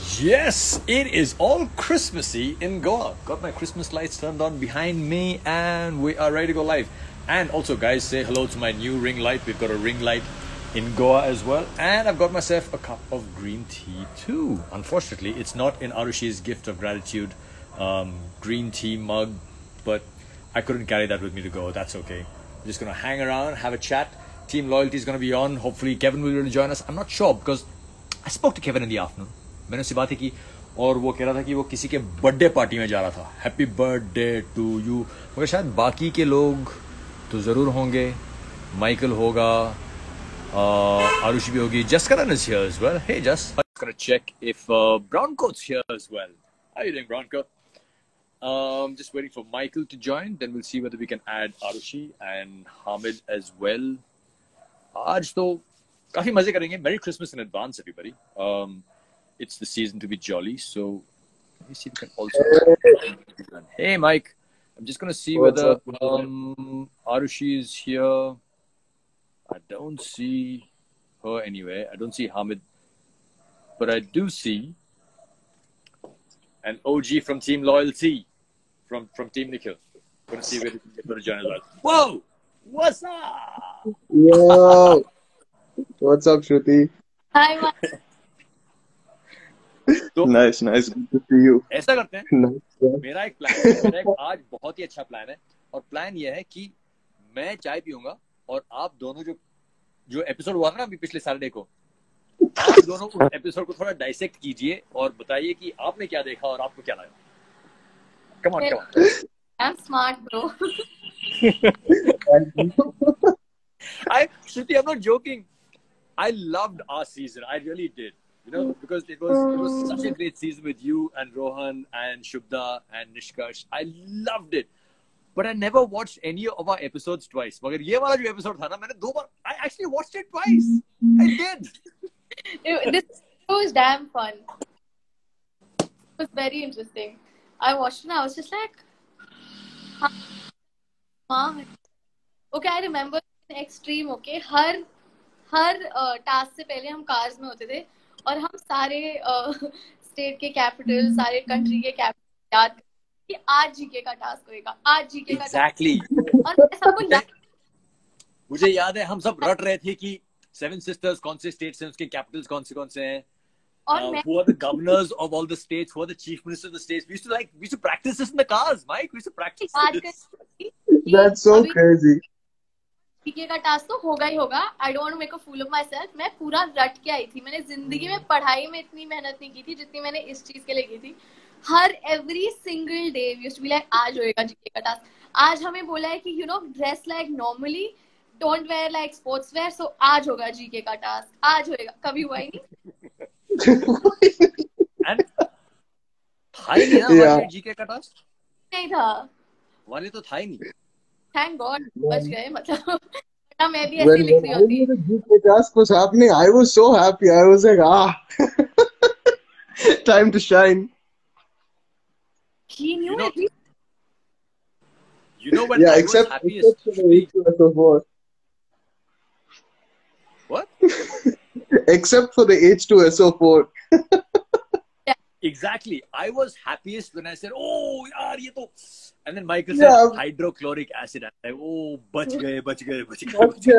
Yes, it is all Christmassy in Goa. Got my Christmas lights turned on behind me and we are ready to go live. And also guys, say hello to my new ring light. We've got a ring light in Goa as well. And I've got myself a cup of green tea too. Unfortunately, it's not in Arushi's gift of gratitude green tea mug, but I couldn't carry that with me to go. That's okay. I'm just going to hang around, have a chat. Team Loyalty is going to be on. Hopefully Kevin will be able to join us. I'm not sure because I spoke to Kevin in the afternoon. मैंने उससे बातें की और वो कह रहा था कि वो किसी के बर्थडे पार्टी में जा रहा था. Happy birthday to you. मगर शायद बाकी के लोग तो जरूर होंगे. माइकल होगा, आरुषि भी होगी. Jaskaran is here as well. Hey Just, I'm just gonna check if Brown Coat's here as well. How are you doing, Brown Coat? Just waiting for Michael to join. Then we'll see whether we can add Arushi and Hamid as well. आज तो काफी मजे करेंगे. Merry Christmas in advance, everybody. It's the season to be jolly, so let me see if we can also. Hey, Mike. I'm just gonna see whether Arushi is here. I don't see her anywhere. I don't see Hamid, but I do see an OG from Team Loyalty, from Team Nikhil. Gonna see whether he can get to join as well. Whoa! What's up? Yo! What's up, Shruti? Hi, Mike. तो Nice. Good to see you. ऐसा करते हैं. Nice. मेरा एक plan है. मेरा एक आज बहुत ही अच्छा प्लान है और प्लान ये है कि मैं चाय पीऊंगा और आप दोनों जो एपिसोड हुआ था ना अभी पिछले सैटरडे को, आप दोनों उस एपिसोड को थोड़ा डाइसेक्ट कीजिए और बताइए कि आपने क्या देखा और आपको क्या लगा. Come on. I'm smart, bro. Shruti, I'm not joking. I loved our season. I really did. You know, because it was such a great season with you and Rohan and Shubda and Nishkash. I loved it. But I never watched any of our episodes twice. मगर ये वाला जो episode था ना, मैंने 2 बार. I actually watched it twice. I did. This was damn fun. It was very interesting. I watched it and I was just like, okay, I remember in Extreme, okay, हर task से पहले हम cars में होते थे और हम सारे स्टेट के कैपिटल, सारे कंट्री के कैपिटल याद कि आज जीके का टास्क होएगा, आज जीके का Exactly. और सबको याद. मुझे याद है हम सब रट रहे थे कि 7 sisters कौन से states हैं, उसके capitals कौन से हैं. Who are the governors of all the states? Who are the chief ministers of the states? We used to practice this in the cars, Mike. We used to practice this. That's so crazy. GK का task तो होगा ही होगा. I don't make a fool of my self. मैं पूरा रट के आई थी. मैंने जिंदगी में पढ़ाई में इतनी मेहनत नहीं की थी जितनी मैंने इस चीज के लिए की थी. हर every single day we used to be like आज होएगा जीके का टास्क. आज हमें बोला है कि you know dress like normally, don't wear like sports wear, so आज होगा जीके का टास्क. आज होएगा. कभी हुआ ही नहीं. And था ही नहीं ना हमारे जीके का टास्क. नहीं था. हमारे तो था ही नहीं. थैंक गॉड बच गए. मतलब मैं भी ऐसे लिख रही होती. When the GK task was happening, I was so happy. I was like, time to shine. He knew everything. You know when I was happiest? Except for the H2SO4. What? Except for the H2SO4. Exactly. I was happiest when I said, "Oh, yaar, ye to," and then Michael said hydrochloric acid. I'm like, "Oh, बच गए."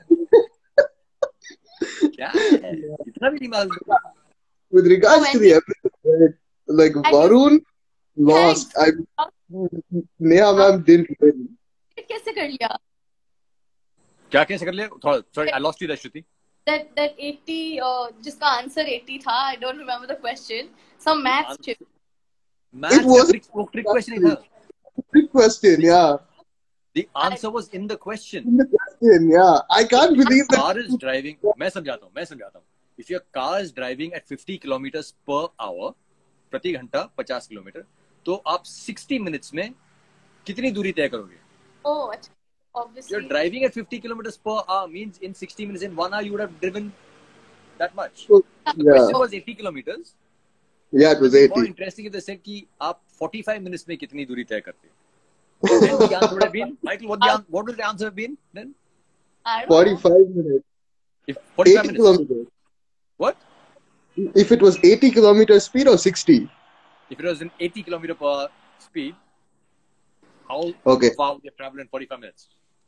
क्या है? इतना भी नहीं मालूम. With regards to the episode, like Varun lost. Neha ma'am didn't win. कैसे कर लिया? क्या कैसे कर लिया? Sorry, I lost you there, Shruti. That 80 जिसका आंसर 80 था. I don't remember the question. Some maths chip. It was trick question. Trick question, yeah. The answer was in the question. In the question, yeah. I can't believe that. Car is driving. मैं समझाता हूँ. If your car is driving at 50 kilometers per hour, प्रति घंटा 50 kilometre, तो आप 60 minutes में कितनी दूरी तय करोगे? Oh, obviously. You're driving at 50 kilometers per hour means in 60 minutes, in 1 hour you would have driven that much. The question was 80 kilometers. Yeah, it was 80. More interesting is they said कि आप 45 minutes में कितनी दूरी तय करते हैं. Then the answer would have been, Michael, what would the answer have been then? I don't know. 45 minutes. If 45 minutes. Kilometers. What? if it was 80 kilometer speed or 60? If it was an 80 kilometer per speed, how Okay. far would you travel in 45 minutes?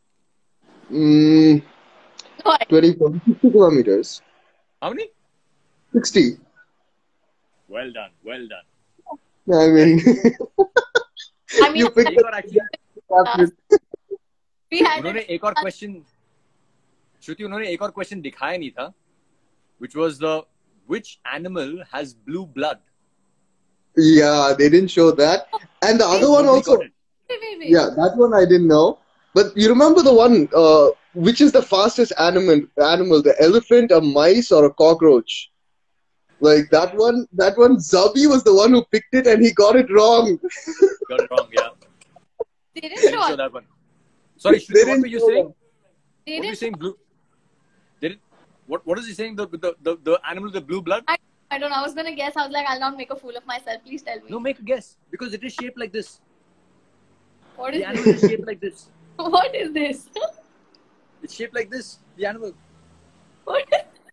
Mm, No, 50 kilometers. How many? 60. Well done. Well done. I mean, I mean, you picked एक और actually, we had उन्होंने एक और question, श्रुति उन्होंने एक और question दिखाया नहीं था, which was which animal has blue blood? Yeah, they didn't show that. And the other one Nobody also. got it. Wait. Yeah, that one I didn't know. But you remember the one, which is the fastest animal, the elephant, a mice, or a cockroach? Like that one, Zabi was the one who picked it and he got it wrong. Got it wrong, yeah. They They didn't didn't show show. that one. Sorry, They Shruti, what didn't were you show saying? that. They What were you didn't. saying? Blue. They didn't. What is he saying? The animal with the blue blood? I don't know. I was gonna guess. I was like, I'll not make a fool of myself. Please tell me. No, make a guess because it is shaped like this. What The is animal this? is shaped like this. What is this? It's shaped like this. The animal. What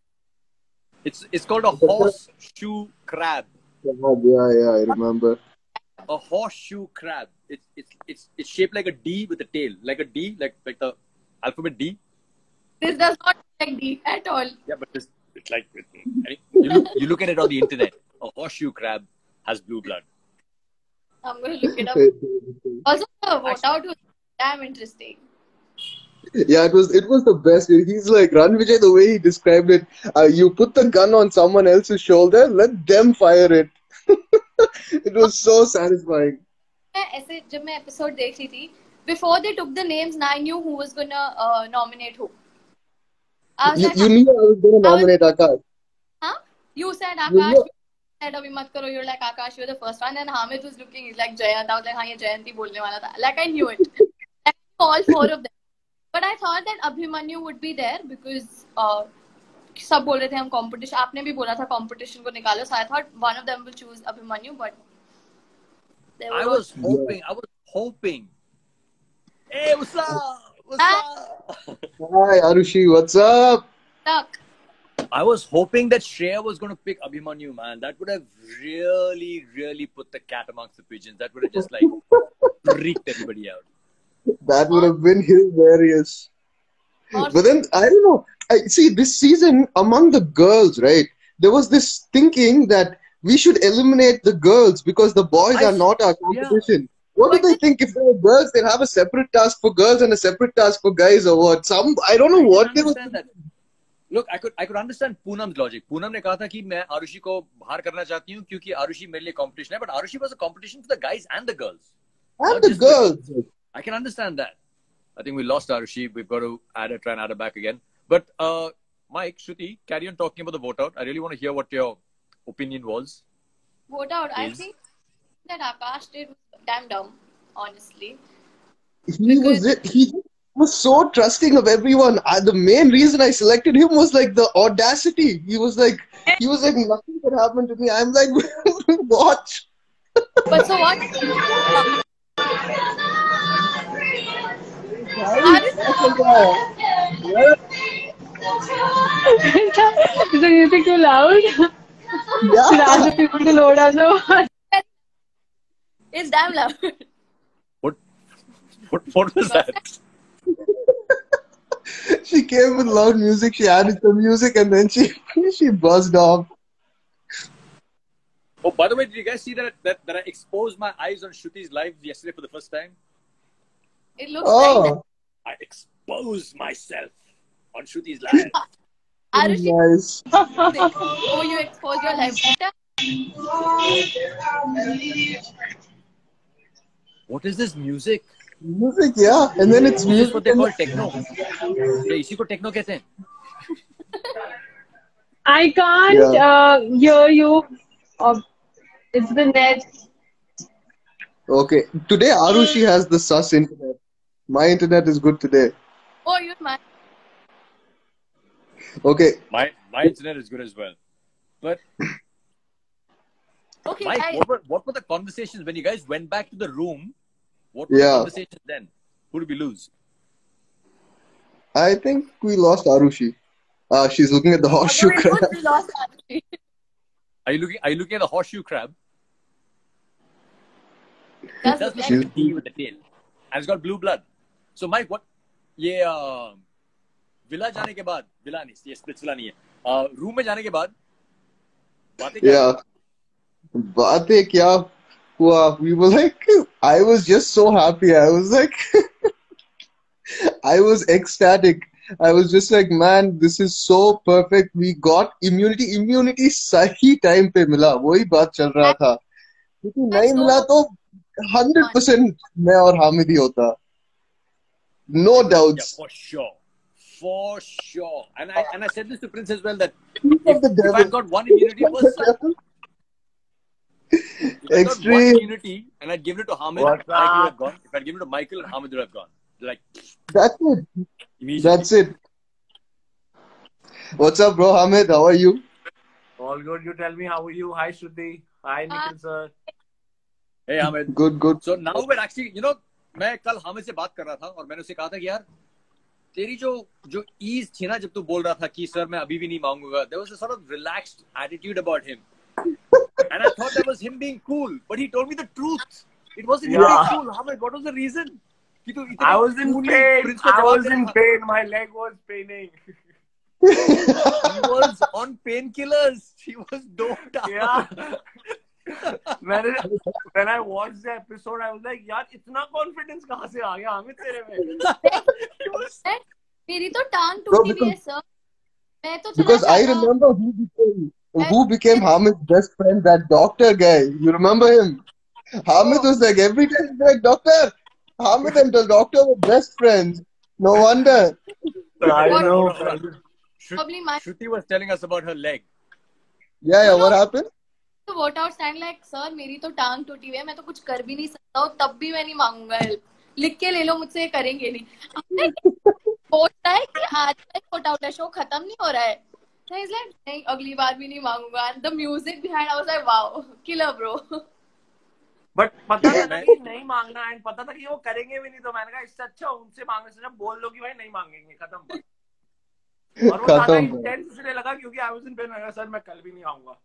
is It's called a horseshoe crab. Yeah, I remember. A horseshoe crab. It's shaped like a D with a tail, like a D, like the alphabet D. this? Does not look like D at all. Yeah, but it's like you look at it on the internet. A horseshoe crab has blue blood. I'm gonna look it up. Also, the vote out was damn interesting. Yeah, it was the best. He's like Ran Vijay, the way he described it. You put the gun on someone else's shoulder, let them fire it. It was so satisfying. ऐसे जब मैं episode देख रही थी, before they took the names, I knew who was gonna nominate who. I was like, You knew I was going to nominate Akash. huh? You said You Akash. know- You said अभी मत करो. You're like Akash. You're the first one. And Hamid was looking. He's like Jayant. I was like, हाँ ये जयंत ही बोलने वाला था. Like I knew it. Like, all four of them. But I thought that Abhimanyu would be there because सब बोल रहे थे हम competition. आपने भी बोला था competition को निकालो. So I thought one of them will choose Abhimanyu, but there I was was hoping. Hey, what's up? What's up? Hi, Arushi, what's up? stuck. I was hoping that Shreya was going to pick Abhimanyu, man. That would have really, really put the cat amongst the pigeons. That would have just like freaked everybody out. That would have been hilarious. Or But then, I don't know. I see this season among the girls, right? There was this thinking that we should eliminate the girls because the boys are not our competition. What do they think? If they were girls, they'd have a separate task for girls and a separate task for guys, or what? I don't know what they were. Look, I could understand Poonam's logic. Poonam ने कहा था कि मैं आरुषि को बाहर करना चाहती हूँ क्योंकि आरुषि मेरे लिए competition है. But Arushi was a competition for the guys and the girls. And Not the just girls. I can understand that. I think we lost Arushi. We've got to try and add her back again. But Mike, Shruti, carry on talking about the vote out. I really want to hear what your opinion was. vote out. I Is- think that Akash did was damn dumb, honestly. He was so trusting of everyone. The main reason I selected him was like the audacity. He was like nothing could happen to me. I'm like, watch. But so what? Is the music too loud? Yeah. Should ask the people to load also. It's damn loud. What was that? She came with loud music. She added some music, and then she buzzed off. Oh, by the way, did you guys see that I exposed my eyes on Shruti's live yesterday for the first time? It looks like Oh, I exposed myself on Shruti's live. Arushi, nice. oh, you expose your life better. What is this music? Music, yeah. And then it's This is music. what they call techno. क्या इसी को techno कहते हैं? I can't hear you. It's the net. Okay. Today, Arushi has the sus internet. My internet is good today. Oh, you're mad. Okay. My internet is good as well. But Okay, Mike, what were the conversations when you guys went back to the room? What were the Yeah. conversations then? Who did we lose? I think we lost Arushi. She's looking at the horseshoe crab. We lost Arushi. Are you looking at the horseshoe crab? That's That's the like a D with the tail, and it's got blue blood. So Mike, what? ये villa जाने के बाद, villa नहीं, ये splits villa नहीं है. Room में जाने के बाद बातें क्या? Yeah. बातें क्या हुआ? We were like, I was just so happy. I was like, I was ecstatic. I was just like, man, this is so perfect. We got immunity. Immunity सही time पे मिला. वही बात चल रहा था. क्योंकि नहीं मिला तो 100% मैं और हामिद ही होता. No Yeah, doubts. for sure. And I said this to Prince as well, that Of the if devil. I'd got one immunity, it was if I got one Extreme. immunity and I'd given it to Hamid, What's Michael would up? have gone. If I'd given it to Michael, Hamid would have gone. Like That's it. immediately. That's it. What's up, bro? Hamid, how are you? All good. You tell me, how are you? Hi, Shruti. Hi, Nikhil sir. Hey Hamid. Good, good. So now we're actually, मैं कल हामिद से बात कर रहा था और मैंने उसे कहा था कि यार तेरी जो ईज थी ना जब तू बोल रहा था कि सर मैं अभी भी नहीं मांगूंगा, there was a sort of relaxed attitude about him, and I thought that was him being cool, but he told me the truth. It wasn't him being cool. Hamid, what was the reason? कि तू इतना I was in coolly pain. Prince को I जवाब was they in रहा था. pain. My leg was paining. He was on painkillers. He was doped out. Yeah. When I watched the episode, I was like, यार इतना confidence कहाँ से आ गया हामिद तेरे में? He was मेरी तो टांग Bro, टूटी हुई है सर. मैं तो चला because I जाता हूँ. remember who became Hamid's best friend, that doctor guy. You remember him? Hamid was like, every time he's like, doctor. Hamid and the doctor were best friends. No wonder. I What? know. Probably my Shruti was telling us about her leg. Yeah, what happened? Vote out stand like sir मेरी तो टांग टूटी हुई है, मैं तो कुछ कर भी नहीं सकता हूँ, तब भी मैं नहीं मांगूंगा हेल्प. लिख के ले लो मुझसे, ये करेंगे नहीं. हमने सोचा है कि आज का वोट आउट है, शो खत्म नहीं हो रहा है. लाइक नहीं, अगली बार भी नहीं मांगूंगा. And the music behind I was like wow, killer bro. But पता था कि नहीं मांगना, एंड पता था कि वो करेंगे भी नहीं, तो मैंने कहा इससे अच्छा उनसे मांगने से बोल दो कि भाई नहीं मांगेंगे, खत्म बात. और वो ज्यादा इंटेंस इसलिए लगा क्योंकि I was in pain. Sir मैं कल भी नहीं आऊंगा.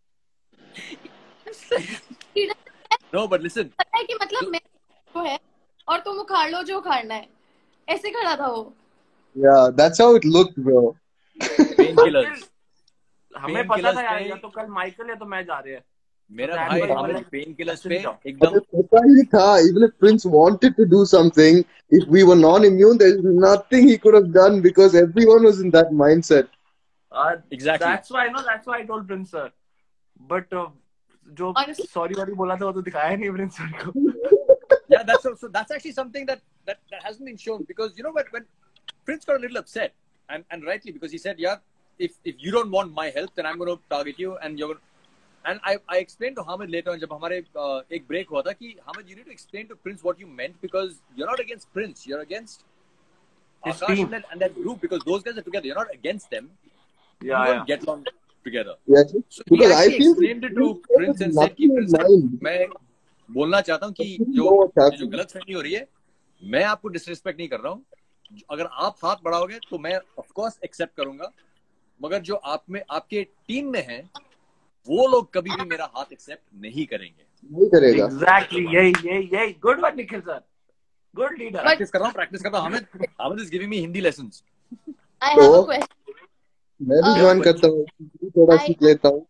No, but listen. पता है कि मतलब मैं वो है और तुम उखाड़ लो जो उखाड़ना है. ऐसे खड़ा था वो. Yeah, that's how it looked, bro. Painkillers. हमें पता था यार, या तो कल माइकल या तो मैं जा रहे हैं. मेरा That भाई was हमें like- painkillers पे But एकदम पता ही था, even if Prince wanted to do something, if we were non-immune, there's nothing he could have done because everyone was in that mindset. Exactly. That's why I told Prince sir. But जो Honestly- sorry वाली बोला था वो तो दिखाया नहीं Prince sir को. Yeah, that's actually something that hasn't been shown, because when Prince got a little upset, and rightly, because he said, yeah, if you don't want my help, then I'm going to target you, and you're going to... And I explained to Hamid later on, जब हमारे एक break हुआ था कि Hamid, you need to explain to Prince what you meant, because you're not against Prince, you're against His Akash team. and that group, because those guys are together. You're not against them. You Yeah, don't yeah. get along together. Yes, So he because I actually feel explained it to Prince and said कि Prince, मैं बोलना चाहता हूँ कि जो गलतफहमी हो रही है, मैं आपको डिसरिस्पेक्ट नहीं कर रहा हूँ. अगर आप हाथ बढ़ाओगे तो मैं ऑफ कोर्स एक्सेप्ट करूंगा, मगर जो आप में आपके टीम में हैं वो लोग कभी भी मेरा हाथ एक्सेप्ट नहीं करेंगे. नहीं करेगा. Exactly. यही. Good one, Nikhil sir. Good leader. Practice कर रहा हूँ. Hamid is giving me Hindi lessons. I have a question. मैं भी ज्वाइन करता हूँ, थोड़ा सीख लेता हूँ.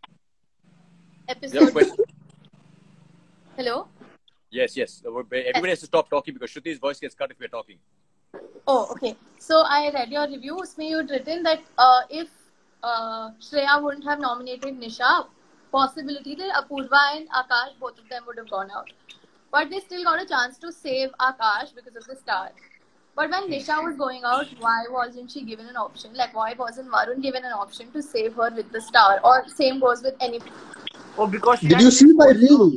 Episode. Hello. Yes. Everybody has to stop talking because Shruti's voice gets cut if we're talking. Oh, okay. So I read your review. उसमें you'd written that if Shreya wouldn't have nominated Nisha, possibility that Apurva and Akash, both of them would have gone out. But they still got a chance to save Akash because of the star. But when Nisha was going out, why wasn't she given an option? Like, why wasn't Varun given an option to save her with the star? Or same goes with any... Oh, because Did you see my reel?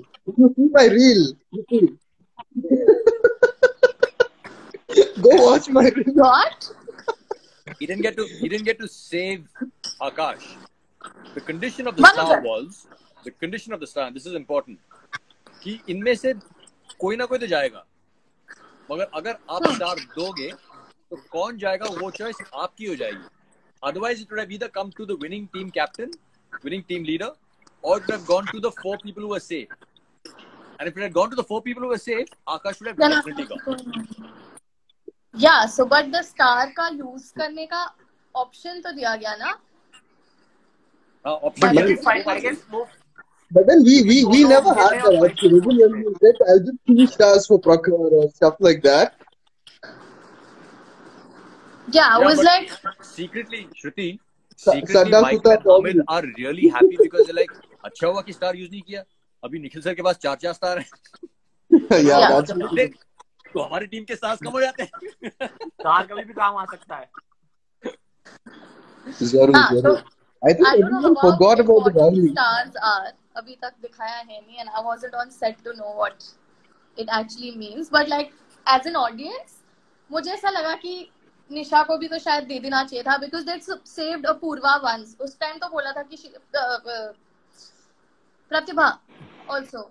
Go watch my reel. What? He didn't get to save Akash. The condition of the star was, and this is important, कि इनमें से कोई ना कोई तो जाएगा, मगर अगर आप स्टार दोगे तो कौन जाएगा वो चॉइस आपकी हो जाएगी. Otherwise it would have either come to the winning team captain, winning team leader, or it would have gone to the 4 people who were safe. And if it had gone to the 4 people who were safe, Akash would have definitely gone. Yeah, so but the star का use करने का option तो दिया गया ना. Option I guess But then we never had that option. Even when we get just 2 stars for Prakhar or stuff like that. Yeah, I was like secretly, Shruti, Saddam Mike and Hamid are really happy because they're like, अच्छा हुआ कि star use नहीं किया. अभी Nikhil sir के पास 4 star हैं. Yeah, that's तो हमारी टीम के stars कम हो जाते हैं. स्टार कभी भी काम आ सकता है. जरूर. I think everyone forgot about the value. Stars are अभी तक दिखाया है नहीं, and I wasn't on set to know what it actually means. But like as an audience, मुझे ऐसा लगा कि निशा को भी तो शायद दे देना चाहिए था because they saved Apurva once. उस टाइम तो बोला था कि प्रतिभा also.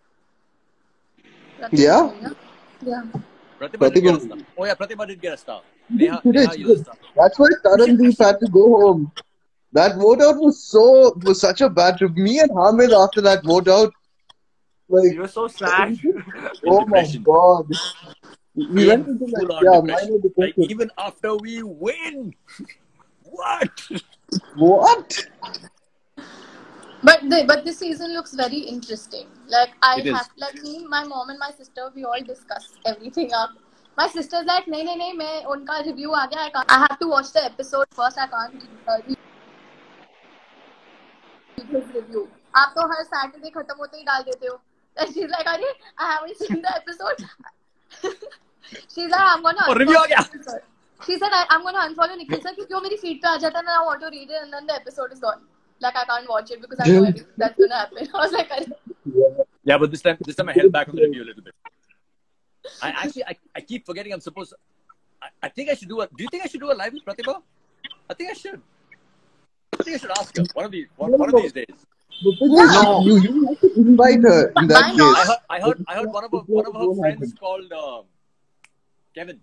Yeah. Pratibha did get a star. Oh yeah, Pratibha did get a star. Neha used a star. That's why Tarandeep had to go home. That vote out was such a bad trip. Me and Hamid after that vote out, like You were so sad. oh my god. We went into like minor depression. Like even after we win. What? But this season looks very interesting. Like me, my mom and my sister, we all discuss everything up. My sister's like, नहीं, मैं उनका review आ गया. I have to watch the episode first. I can't read his review. आप तो हर Saturday खत्म होते ही डाल देते हो. And she's like, अरे, I haven't seen the episode. She's like, I'm gonna review आ गया. She said, I'm gonna unfollow Nikhil sir क्योंकि वो मेरी feed पे आ जाता है ना. I want to read it and then the episode is gone. Like I can't watch it because I know everything that's gonna happen. I was like, yeah, but this time I held back on the review a little bit. I keep forgetting I'm supposed. I think I should do a. Do you think I should do a live with Pratibha? I think I should. I think I should ask her one of these days. No, you have to invite her in that case. I heard one of her friends called Kevin.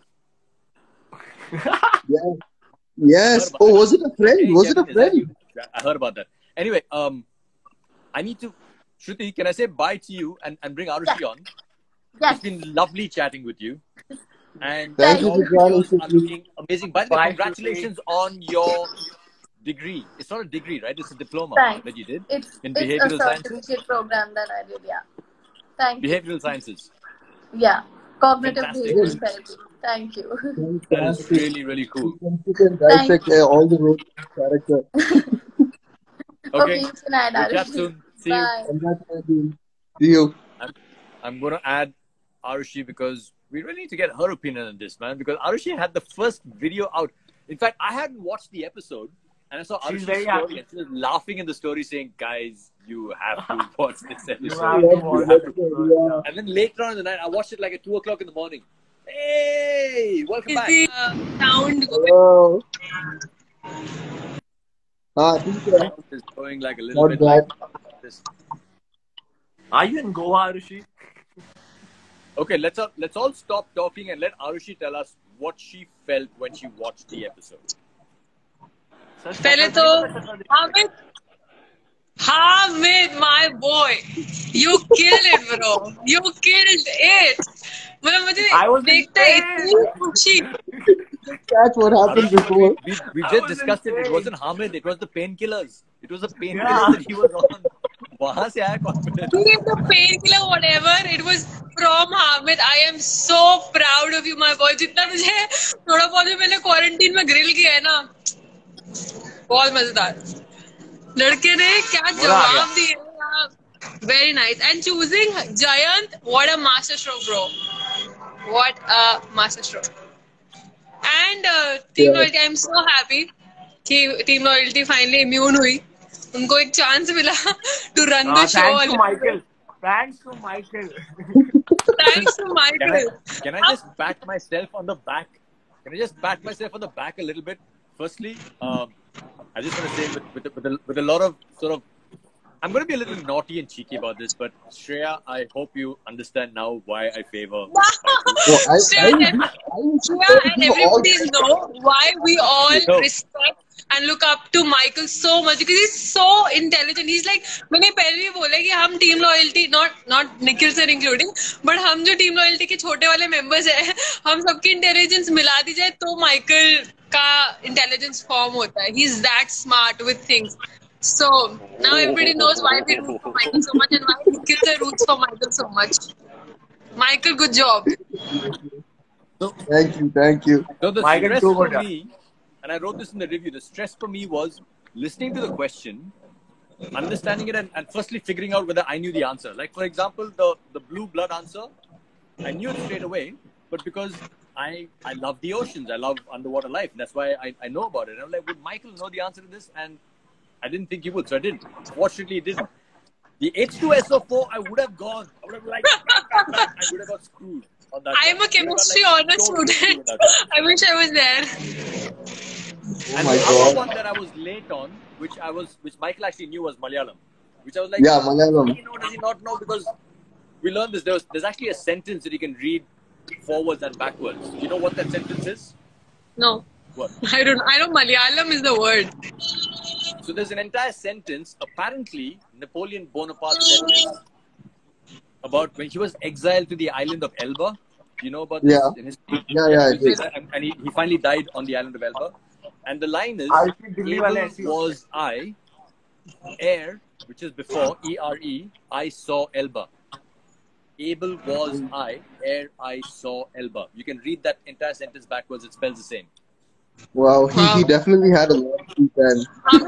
Yeah. Yes. Oh, was it a friend? Hey, was Kevin, it a friend? I heard about that. Anyway, I need to. Shruti, can I say bye to you and bring Arushi on? Yes. It's been lovely chatting with you. And Thank you for joining. looking amazing. By the way, congratulations on your degree. It's not a degree, right? It's a diploma that you did in behavioral sciences. It's a certificate program that I did, yeah. Thank you. Behavioral sciences. Yeah. Cognitive Fantastic. behavioral therapy. Thank you. That is really, really cool. You can dissect all the roles of character. Okay. You can add We'll chat Arushi. soon. See Bye. See you. I'm going to add Arushi because we really need to get her opinion on this, man. Because Arushi had the first video out. In fact, I hadn't watched the episode. And I saw Arushi's story and she was laughing in the story saying, guys, you have to watch this episode. And then later on in the night, I watched it like at 2 o'clock in the morning. Hey, welcome back. Sound Hello. It's going like a little bit bad. like this. Are you in Goa, Arushi? Okay, let's all stop talking and let Arushi tell us what she felt when she watched the episode. पहले तो Hamid, my boy, you killed it, bro. You killed it. मतलब मुझे देखते इतनी खुशी. That's what happened before. We just discussed it. It wasn't Hamid. It was the painkillers. It was the painkillers that he was on. वहाँ से आया confidence. The painkiller, whatever, it was from Hamid. I am so proud of you, my boy. जितना तुझे थोड़ा बहुत भी मैंने quarantine में ग्रिल किया है ना, बहुत मजेदार. लड़के ने क्या जवाब दिया. Very nice. And choosing Jayant, what a master stroke, bro. What a master stroke. And Team Loyalty, I'm so happy कि Team Loyalty finally immune हुई. उनको एक chance मिला to run the show. Thanks to Michael. Thanks to Michael. Thanks to Michael. Can I just pat myself on the back? Can I just pat myself on the back a little bit? Firstly, I just want to say with a lot of sort of, I'm going to be a little naughty and cheeky about this, but Shreya, I hope you understand now why I favor. Shreya and everybody know why we all respect and look up to Michael so much because he's so intelligent. He's like, मैंने पहले भी बोला कि हम team loyalty, not Nikhil sir including, but हम जो team loyalty के छोटे वाले members हैं, हम सबकी intelligence मिला दी जाए तो Michael का intelligence form होता है. He's that smart with things. So now everybody knows why we root for Michael so much and why Nikhil sir roots for Michael so much. Michael, good job. Thank you. So the Michael, stress too for good. me, and I wrote this in the review, the stress for me was listening to the question, understanding it, and firstly figuring out whether I knew the answer. Like, for example, the blue blood answer, I knew it straight away, but because I love the oceans, I love underwater life, that's why I know about it. And I'm like, would Michael know the answer to this? And I didn't think he would, so I didn't. Fortunately, he didn't. The H2SO4, I would have gone. I would have I would have got screwed on that. I am a chemistry honor student. I wish I was there. And my the God. other one that I was late on, which Michael actually knew, was Malayalam. Which I was like, Yeah, Malayalam. does he not know? Because we learned this. There's actually a sentence that you can read forwards and backwards. You know what that sentence is? No. What? I know Malayalam is the word. So there's an entire sentence. Apparently, Napoleon Bonaparte said this about when he was exiled to the island of Elba. You know about this in history? Yeah, I did. And he finally died on the island of Elba. And the line is, I think Delhi wale able aise hi was I, ere, which is before, E-R-E, I saw Elba. Able was I, ere I saw Elba. You can read that entire sentence backwards. It spells the same. Wow, he definitely had a lot of free time.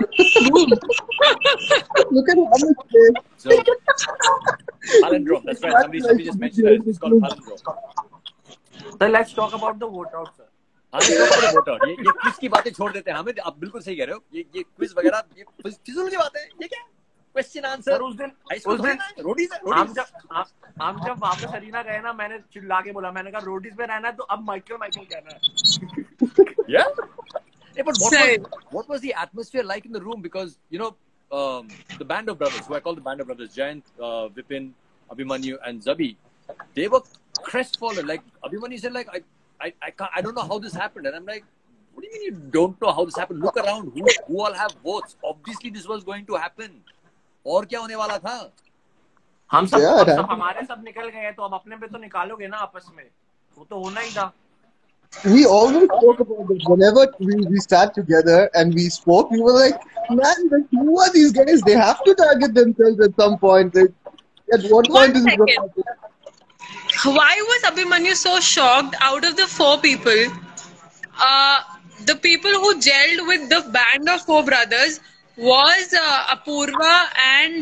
Look at how much space. So, palindrome. That's right. Somebody just mentioned that. It's called palindrome. So let's talk about the vote out, sir. हाँ, ये vote out. ये quiz की बातें छोड़ देते हैं. हमें आप बिल्कुल सही कह रहे हो. ये quiz वगैरह ये फिजूल की बात है. ये क्या? Question answer. सर उस दिन रोडीज हम जब वापस अरीना गए ना, मैंने चिल्ला के बोला, मैंने कहा रोडीज में रहना है तो अब माइकल कहना है. Yeah. Yeah, but what was the atmosphere like in the room? Because, you know, the band of brothers, who I call the band of brothers, Jayant, Vipin, Abhimanyu, and Zabi, they were crestfallen. Like, Abhimanyu said, like, I don't know how this happened. And I'm like, what do you mean you don't know how this happened? Look around. Who all have votes? Obviously, this was going to happen. और क्या होने वाला था? हम सब हमारे सब निकल गए तो अब अपने पे तो निकालोगे ना आपस में. वो तो होना ही था. We always spoke about this. Whenever we sat together and we spoke, we were like, man, like, who are these guys? They have to target themselves at some point. Like, at what point is it going to happen? Why was Abhimanyu so shocked? Out of the 4 people, the people who gelled with the band of 4 brothers was Apurva and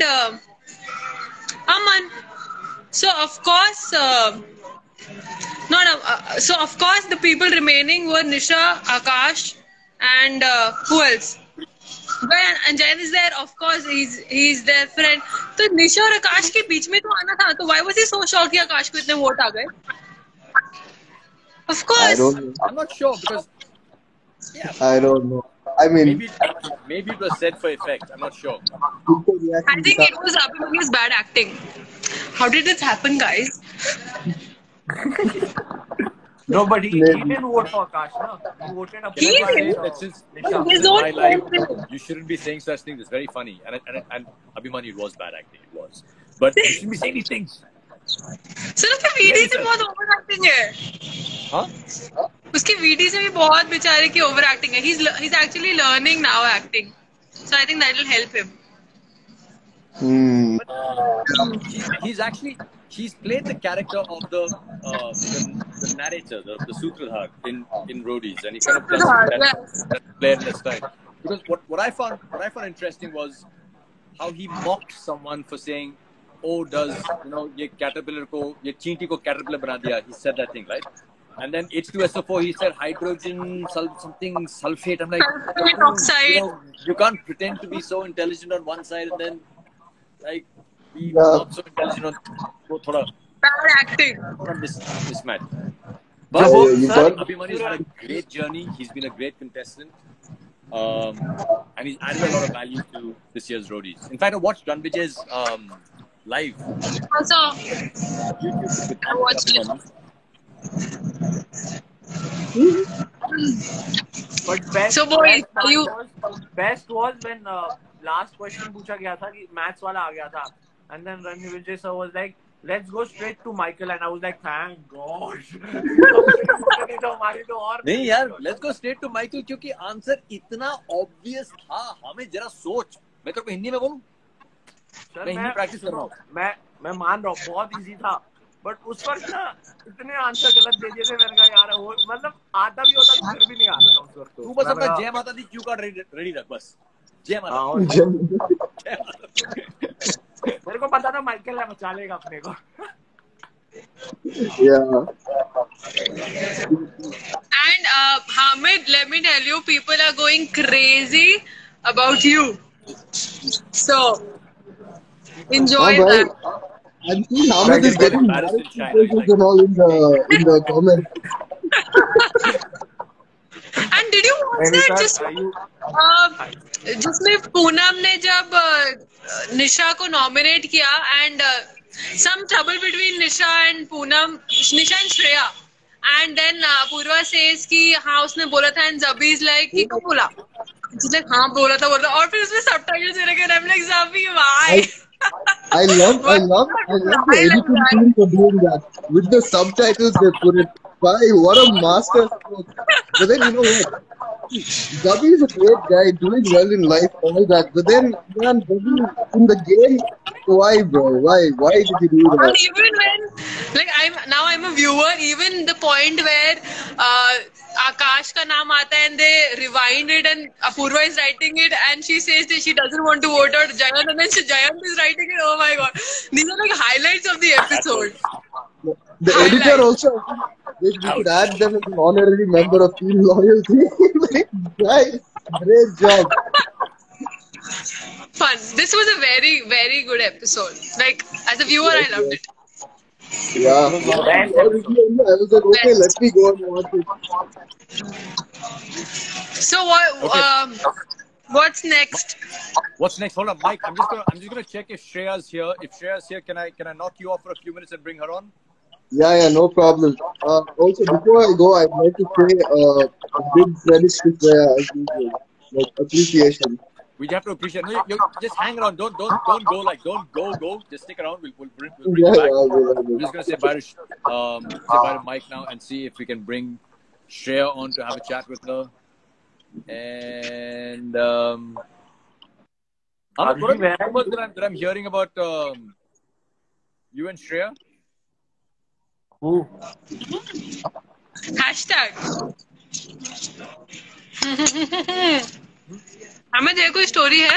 Aman. So of course, so of course the people remaining were Nisha, Akash, and who else? And Jayan is there. Of course, he's their friend. So Nisha और Akash के बीच में तो आना था. तो why was he so shocked कि Akash को इतने वोट आ गए? Of course. I don't know. I'm not sure because, yeah. I don't know. I mean, maybe it was said for effect. I'm not sure. I think it was Abhimanyu's bad acting. How did this happen, guys? No, but he didn't vote for Akash, no? He voted up. He did. His own life, you shouldn't be saying such things. It's very funny. And Abhimanyu, it was bad acting. It was. But you shouldn't be saying these things. सिर्फ VD से बहुत over acting है. हाँ? उसकी VD से भी बहुत बेचारे की ओवर एक्टिंग है. He's actually learning now acting. So I think that will help him. He's played the character of the narrator, the Sutradhar in Roadies, and he kind of does that play in this time. Because what I found interesting was how he mocked someone for saying, "Oh, does ye caterpillar ko ye चींटी को caterpillar बना दिया?" He said that thing, right? And then H2SO4, he said hydrogen something sulfate. I'm like, you can't pretend to be so intelligent on one side and then like be not so intelligent on thoda bad acting. Mismatch. But Abhimanyu had a great journey. He's been a great contestant. And he's added a lot of value to this year's Roadies. In fact, I watched Ranvijay's live. Also, YouTube. I watched it. But best, So boys, best was when last question पूछा गया था कि maths वाला आ गया था, and then Ranveer Vijay sir was like, let's go straight to Michael, and I was like, thank God. नहीं यार, let's go straight to Michael क्योंकि आंसर इतना obvious था. हमें जरा सोच. मैं तेरे को हिंदी में बोलूं? मैं हिंदी प्रैक्टिस कर रहा हूँ. मैं मान रहा हूँ बहुत इजी था, बट उस वक्त ना इतने आंसर गलत दे दिए थे. मैंने कहा यार वो मतलब आता भी होता तो फिर भी नहीं आता था उस वक्त. तू बस अपना जय माता दी क्यू कार्ड रेडी रख बस. जय माता. मेरे को पता था माइकल है बचा लेगा अपने को. Yeah. And Hamid, let me tell you, people are going crazy about you. So enjoy that. I'm seeing Hamid is getting married and all in the comments. And did you watch that? जिसमें पूनम ने जब निशा को nominate किया and some trouble between Nisha and Poonam, Nisha and Shreya, and then Purva says कि हाँ उसने बोला था and Zabi is like कि कब बोला? She's like हाँ बोला था और फिर उसमें subtitles दे रखे. I'm like Zabi why? I love the editing team for doing that. With the subtitles they put it. Why? What a master stroke. But then you know what? Zabi is a great guy, doing well in life, all that. But then, man, Zabi in the game, why, bro? Why? Why did he do that? And even when, like, I'm a viewer. Even the point where Akash ka naam aata hai and they rewind it and Apurva is writing it and she says that she doesn't want to vote out Jayant and then Jayant is writing it. Oh my god, these are like highlights of the episode. The editor also, we should add them as an honorary member of Team Loyalty. Like, guys, great job. Fun. This was a very, very good episode. Like, as a viewer, I loved it. Yeah. I was like, okay, let me go and watch it. So what's next? What's next? Hold on, Mike. I'm just gonna check if Shreya's here. If Shreya's here, can I knock you off for a few minutes and bring her on? Yeah, no problem. Also, before I go, I'd like to say a big credit to Shreya as usual. Like, appreciation. We have to appreciate. No, you just hang around. Don't go. Like, don't go. Just stick around. We'll bring you back. I'm just gonna say bye to Mike now and see if we can bring Shreya on to have a chat with her. And that I'm hearing about you and Shreya. Who? Hashtag. हमें देखो कोई story है?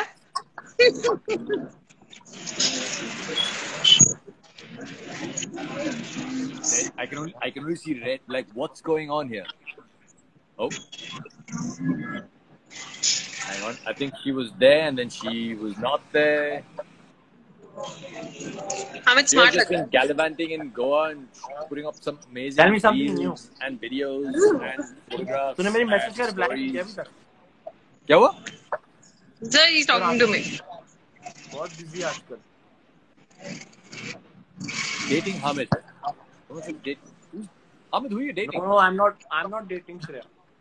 I can only see red. Like, what's going on here? Oh, hang on. I think she was there and then she was not there. Hamit's smart. Just been gallivanting in Goa and putting up some amazing reels and videos and photographs. तूने मेरी message का reply किया अभी तक? क्या हुआ? Sir, he's talking to me. बहुत busy आजकल. Dating Hamid. Hamid, who are you dating? No, I'm not dating Shreya.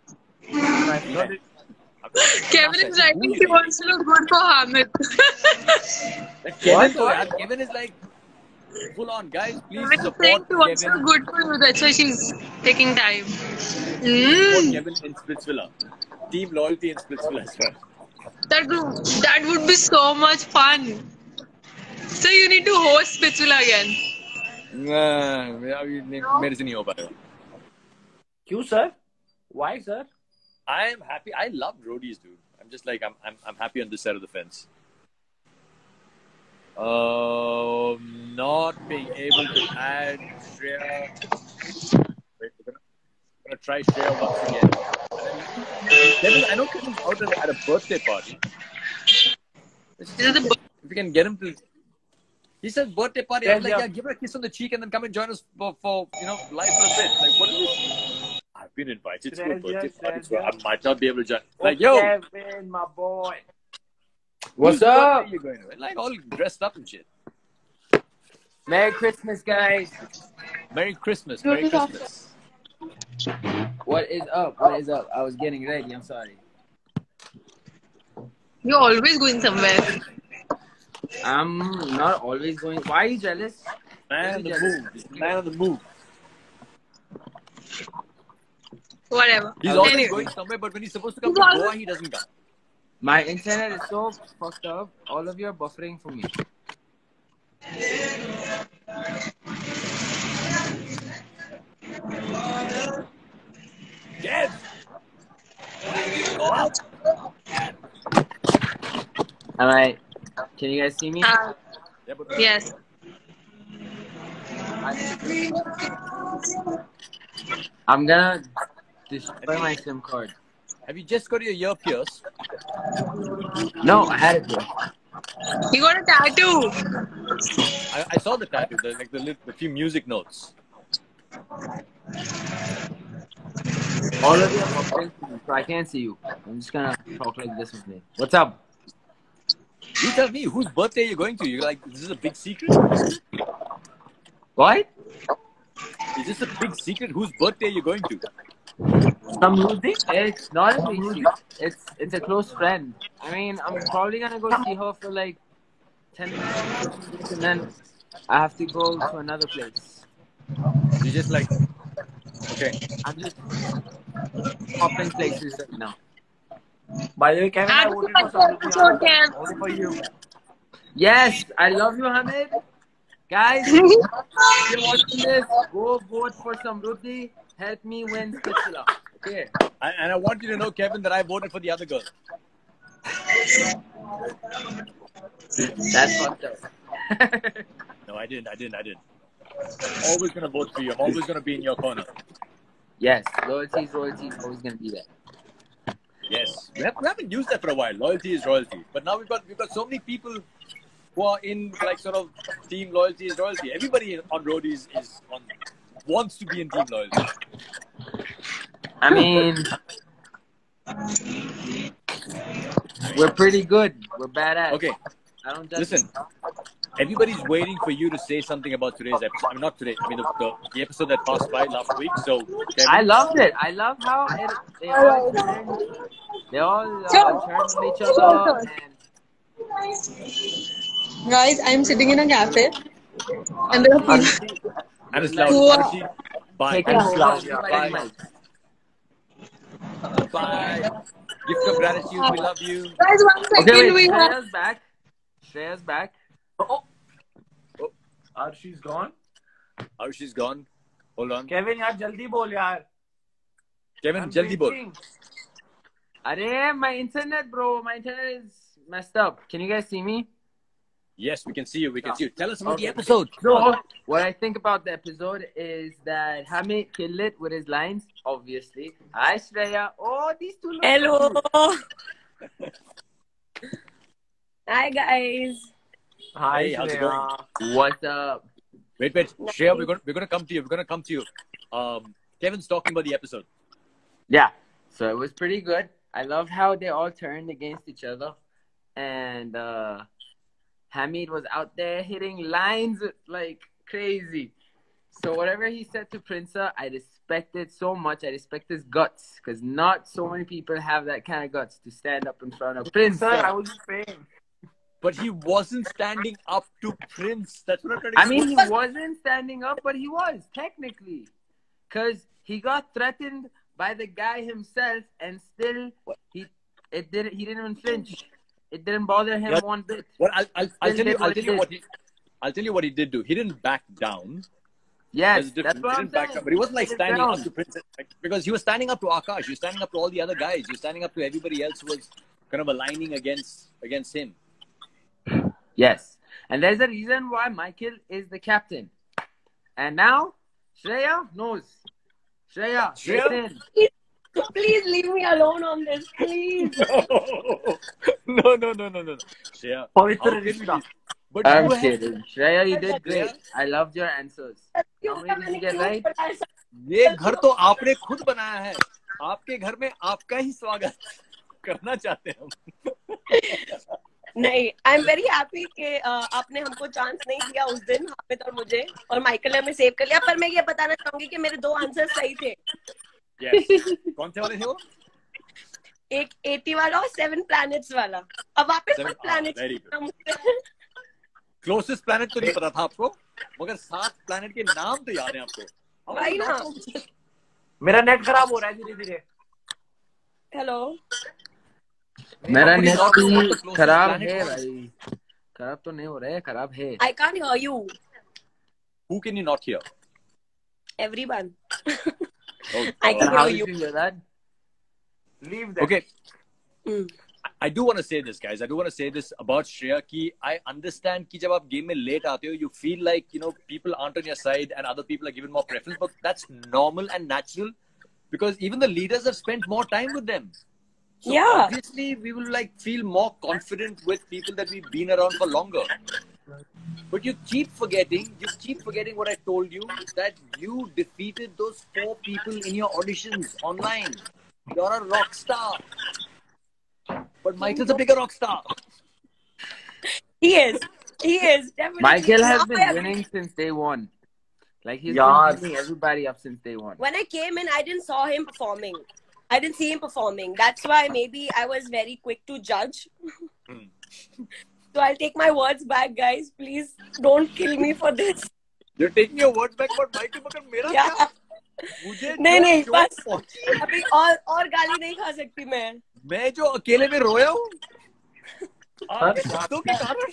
Kevin is writing he wants to look good for Hamid. Kevin is like full on, guys. Please support Kevin. He wants to look good for you. That's why she's taking time. Support Kevin in Splitsvilla. Team Loyalty in Splitsvilla as well. That would be so much fun. So you need to host Splitsvilla again. मेरे से नहीं हो पाएगा. क्यों sir? Why sir? I am happy. I love roadies, dude. I'm just like I'm happy on this side of the fence. Not being able to add Shreya. Wait, we're gonna try Shreya once again. I know Kevin's out at a birthday party. If we can get him to. He says birthday party. I was like, yeah, give her a kiss on the cheek and then come and join us for live for a bit. Like, what is this? I've been invited to a birthday party, so I might not be able to join. Like, yo, Kevin, my boy. What's up? You going to? Like, all dressed up and shit. Merry Christmas, guys. Merry Christmas. Merry Christmas. What is up? What is up? I was getting ready. I'm sorry. You're always going somewhere. I'm not always going. Why are you jealous? Man on the move. He's the man on the move. Whatever. He's always Anyway. going somewhere, but when he's supposed to come to Goa, he doesn't come. My internet is so fucked up. All of you are buffering for me. Yes. All right. Can you guys see me? Yeah, but Yes. I'm gonna destroy my SIM card. have you just got your ear pierced? No, I had it here. You got a tattoo. I saw the tattoo, the few music notes. All of you are buffering for me, so I can't see you. I'm just gonna talk like this with me. What's up? You tell me whose birthday you're going to. You're like, this is a big secret? What? Is this a big secret? Whose birthday you're going to? Some music? It's not a big secret. It's a close friend. I mean, I'm probably gonna go see her for like 10 minutes, and then I have to go to another place. You just like, okay. I'm just hopping places right now. By the way, Kevin, I voted for somebody else. Only for you. Yes, I love you, Hamid. Guys, if you're watching this, go vote for Samruddhi. Help me win Spatula. Okay. And I want you to know, Kevin, that I voted for the other girl. That's fucked up. No, I didn't. I'm always going to vote for you. I'm always going to be in your corner. Yes, loyalty is royalty. Is always gonna be there. Yes. We haven't used that for a while. Loyalty is royalty. But now we've got so many people who are in like sort of team loyalty is royalty. Everybody on Roadies wants to be in team loyalty. I mean, we're pretty good. We're badass. Okay. I don't judge. Listen. Everybody's waiting for you to say something about today's episode. I mean, not today. I mean, the episode that passed by last week. So, Kevin, I loved it. I love how they all turned on each other. And Guys, I'm sitting in a cafe and there are people. and it's loud. Who are- Archie, bye. taking And it's loud. over. Bye. Bye. Gift of gratitude. We love you. Guys, 1 second. Okay, wait, We have. Shreya's back. Shreya's back. Arshi's gone. Archie's gone. Hold on. Kevin, यार जल्दी बोल यार. Kevin, I'm jaldi bol. waiting. Arey, my internet, bro. My internet is messed up. Can you guys see me? Yes, we can see you. We can see you. Tell us about the Okay. episode. So, what I think about the episode is that Hamid killed it with his lines, obviously. Hi, Shreya. Oh, these two look Hello. cute. Hi guys. Hi, Hey, how's it Shreya. What's up? Wait. Shreya, we're gonna come to you. We're gonna come to you. Kevin's talking about the episode. Yeah, so it was pretty good. I loved how they all turned against each other. And Hamid was out there hitting lines like crazy. So whatever he said to Prinsa, I respected so much. I respect his guts because not so many people have that kind of guts to stand up in front of Prince. Sir, I was saying. But he wasn't standing up to Prince. That's what I'm trying to I mean, he wasn't standing up, but he was technically, because he got threatened by the guy himself, and still he didn't even flinch. It didn't bother him one bit. Well, I'll Still tell you what he did do. He didn't back down. Yes, That's that's what he I'm didn't back saying. down. But he wasn't like Sit standing down. up to Prince, like, because he was standing up to Akash. He was standing up to all the other guys. He was standing up to everybody else who was kind of aligning against him. Yes, and there's a reason why Michael is the captain. And now, Shreya knows. Shreya, listen. Please leave me alone on this, please. No. Shreya, Pavitra how can we Rishta. be- But I'm you have- kidding. Shreya, you did great. I loved your answers. How many did you get right? ये घर तो आपने खुद बनाया है. आपके घर में आपका ही स्वागत करना चाहते हैं हम. नहीं, आई एम वेरी हैप्पी कि आपने हमको चांस नहीं दिया उस दिन, हामिद और मुझे, और माइकल ने हमें सेव कर लिया. पर मैं ये बताना चाहूंगी कि मेरे 2 आंसर सही थे. Yes. कौन से वाले थे वो? एक 80 वाला और 7 planets वाला. अब वापस 7 मत planets. very good. Closest planet तो नहीं पता था आपको, मगर 7 planet के नाम तो याद है आपको. वही ना. मेरा नेट खराब हो रहा है धीरे धीरे. हेलो. मेरा नेट closest खराब planet है कौन है? भाई. खराब तो नहीं हो रहा है, खराब है. I can't hear you. Who can you not hear? Everyone. Oh, I can How hear did you hear that? Leave that. Okay. Mm. I do want to say this, guys. I do want to say this about Shreya कि I understand कि जब आप game में late आते हो, you feel like, you know, people aren't on your side and other people are given more preference, but that's normal and natural because even the leaders have spent more time with them. So Yeah. obviously we will like feel more confident with people that we've been around for longer. But you keep forgetting what I told you, that you defeated those 4 people in your auditions online. You're a rock star. But Michael's a bigger rock star. He is. Definitely. Michael has Now I been agree. winning since day one. Like he's Yeah. been beating everybody up since day one. When I came in, I didn't saw him performing. I didn't see him performing. That's why maybe I was very quick to judge. So I'll take my words back, guys. Please don't kill me for this. You're taking your words back about Michael, मगर मेरा Yeah. क्या? मुझे नहीं, जो बस पहुंची, अभी और गाली नहीं खा सकती मैं. मैं जो अकेले में रोया हूँ आपके शब्दों के कारण.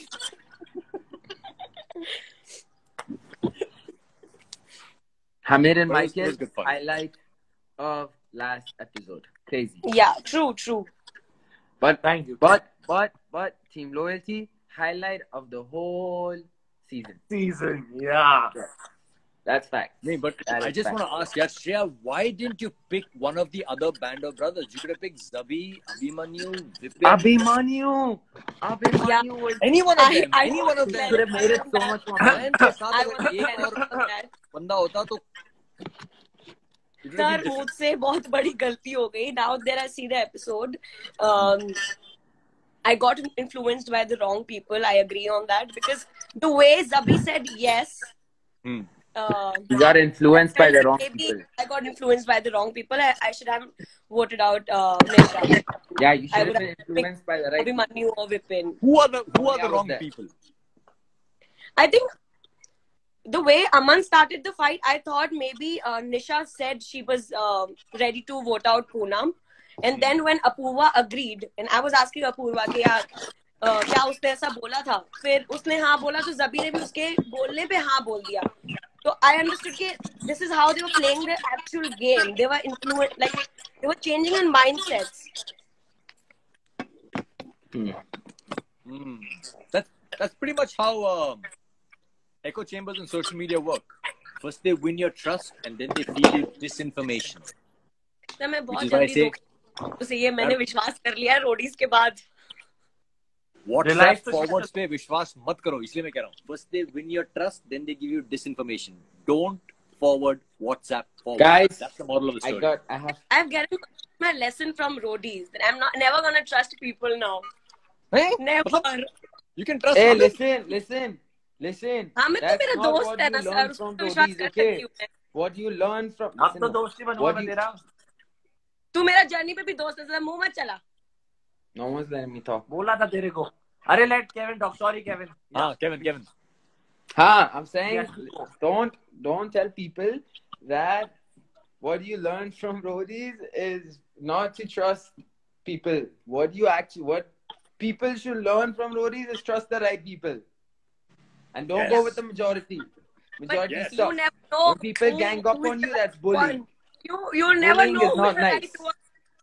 Hamid and But it was Michael, good fun. highlight of last episode. Crazy. Yeah, true. But Thank you. But Team Loyalty, highlight of the whole season. Yeah. That's fact. No, but That I is just fact. want to ask, yaar, Shreya, why didn't you pick one of the other band of brothers? You could have picked Zabi, Abhimanyu, Vipin. Abhimanyu was Any one of them. I Any one of want them. could have made it so much more fun. Man के साथ I अगर want एक और that. बंदा होता तो it would have sir been different. मुझसे बहुत बड़ी गलती हो गई. Now that I see the episode, I got influenced by the wrong people. I agree on that because the way Zabi said yes. Hmm. You got influenced by the wrong maybe people. I got influenced by the wrong people. I should have voted out Nisha. Yeah, you I should have would been influenced by the right people. Abhimanyu or Vipin. Who are the was wrong there. people? I think the way Aman started the fight, I thought maybe Nisha said she was ready to vote out Poonam. And then when Apurva agreed, and I was asking Apurva कि यार क्या उसने ऐसा बोला था, फिर उसने हाँ बोला तो ज़बी ने भी उसके बोलने पे हाँ बोल दिया. So I understood कि this is how they were playing the actual game. They were influenced, like they were changing in mindsets. That's pretty much how echo chambers and social media work. First they win your trust and then they feed you disinformation. तो मैं Which बहुत is why I जल्दी say उसे ये मैंने विश्वास कर लिया रोडीज के बाद. WhatsApp Realize तो forwards पे विश्वास मत करो, इसलिए मैं कह रहा हूँ. First they win your trust, then they give you disinformation. Don't forward WhatsApp forward. Guys, That's the moral of the story. I've gotten my lesson from roadies that I'm never gonna trust people now. Hey, Never. you can trust Hey, Hamid. listen. Hamid तो That's मेरा not दोस्त what है you ना learn sir, from उसको विश्वास roadies, कर okay? सकती हूँ मैं. What you learn from... अब तो दोस्ती बनवा मैं तेरा. तू मेरा जर्नी पे भी दोस्त है, मुंह मत चला. No one's letting me talk. बोला था तेरे को. अरे let Kevin talk. Sorry Kevin. Kevin. I'm saying, Yes. don't tell people that what you learn from roadies is not to trust people. What people should learn from roadies is trust the right people. And don't go with the majority. Majority Yes. stuff. You never know. When people gang up who is on you, the that's right bullying. one. You never Bullying know is who not is the nice. right one.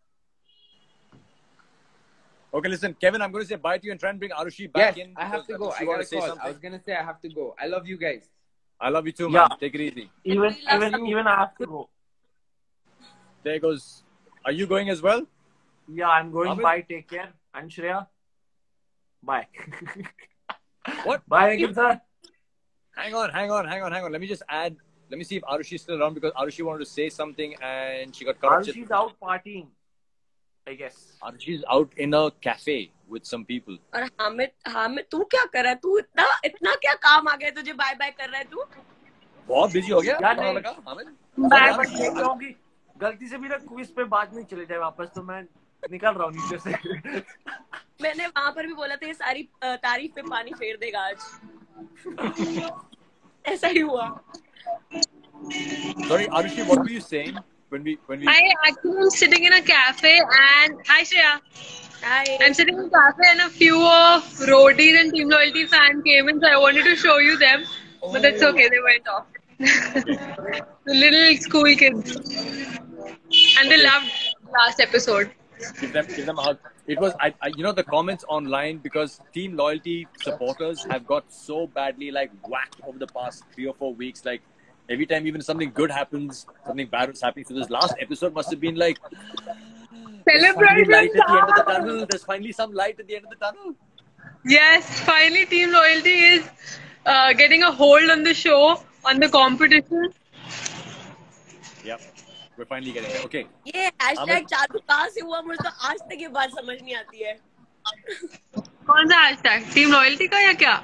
Okay, listen, Kevin, I'm going to say bye to you and try and bring Arushi back Yes, in. I have to go. She I wanted got to a say call. something. I was gonna say I have to go. I love you guys. I love you too, man. Yeah. Take it easy. Even I have to go. There goes. Are you going as well? Yeah, I'm going. Hamid? Bye. Take care. And Shreya. Bye. What? Bye, Nikhil sir. Hang on. Let me just add. Let me see if Arushi is still around because Arushi wanted to say something and she got corrupted. She's out partying, I guess. Arushi's out in a cafe with some people. और हामिद तू क्या कर रहा है? तू इतना क्या काम आ गया तुझे? बाय बाय कर रहा है तू? बहुत बिजी हो गया? यार पता नहीं। लगा, हामिद? मैं बस लेके आऊंगी। गलती से भी ना क्विज पे बात नहीं चले जाए वापस, तो मैं निकल रहा हूँ नीचे से। मैंने वहां पर भी बोला था ये सारी तारीफ पे पानी फेर देगा आज। ऐसा ही हुआ। Sorry, Arushi, what were you saying when we? I actually am sitting in a cafe and hi Shreya. Hi. I'm sitting in a cafe and a few of Roadies and Team Loyalty fan came in, so I wanted to show you them, but that's okay. They went off. The little school kids, and they loved last episode. Give them a hug. It was, you know, the comments online, because Team Loyalty supporters have got so badly like whacked over the past 3 or 4 weeks. Like every time even something good happens, something bad is happening. So this last episode must have been like Celebration light at the end of the tunnel. There's finally some light at the end of the tunnel. Yes, finally Team Loyalty is getting a hold on the show, on the competition. Yep, we're finally getting it. Okay. ये hashtag चालू कहाँ से हुआ, मुझे तो आज तक ये बात समझ नहीं आती है। कौन सा हैशटैग? टीम लॉयल्टी का या क्या?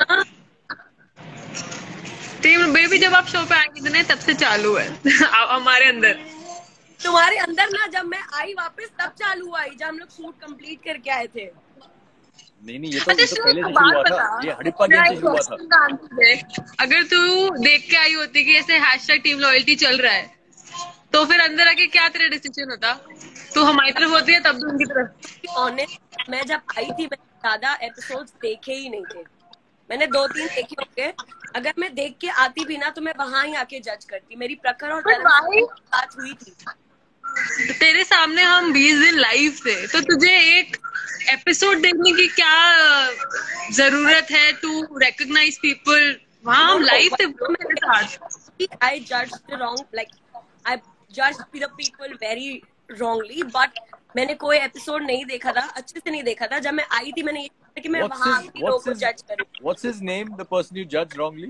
टीम बेबी जब आप शो पे आएंगे ना तब से चालू है हमारे अंदर। तुम्हारे अंदर ना, जब मैं आई वापस तब चालू हुआ, जब हम लोग शूट कंप्लीट करके आए थे। नहीं ये तो पहले से शुरू हुआ था। ये हड़प्पा गेम से शुरू हुआ था। अगर तू देख के आई होती कि ऐसे हैशटैग टीम लॉयल्टी चल रहा है, तो फिर अंदर आके क्या तेरा डिसीजन होता? तू हमारी तरफ होती है तब भी उनकी तरफ। ऑनेस्ट, मैं जब आई थी मैंने ज्यादा एपिसोड्स देखे ही नहीं थे। मैंने 2-3 देखे होंगे। अगर मैं देख के आती भी ना तो मैं वहां ही आके जज करती। मेरी प्रखर और बात हुई थी। तेरे सामने हम 20 दिन लाइव थे, तो तुझे एक एपिसोड देखने की क्या जरूरत है? To recognise people. वहाँ हम लाइव थे मेरे साथ। I judged the wrong, like I judged the people very wrongly, but मैंने कोई एपिसोड नहीं देखा था, अच्छे से नहीं देखा था। जब मैं आई थी मैंने ये सोचा कि मैं वहाँ आके लोगों को जज करूँ। What's his name? The person you judged wrongly?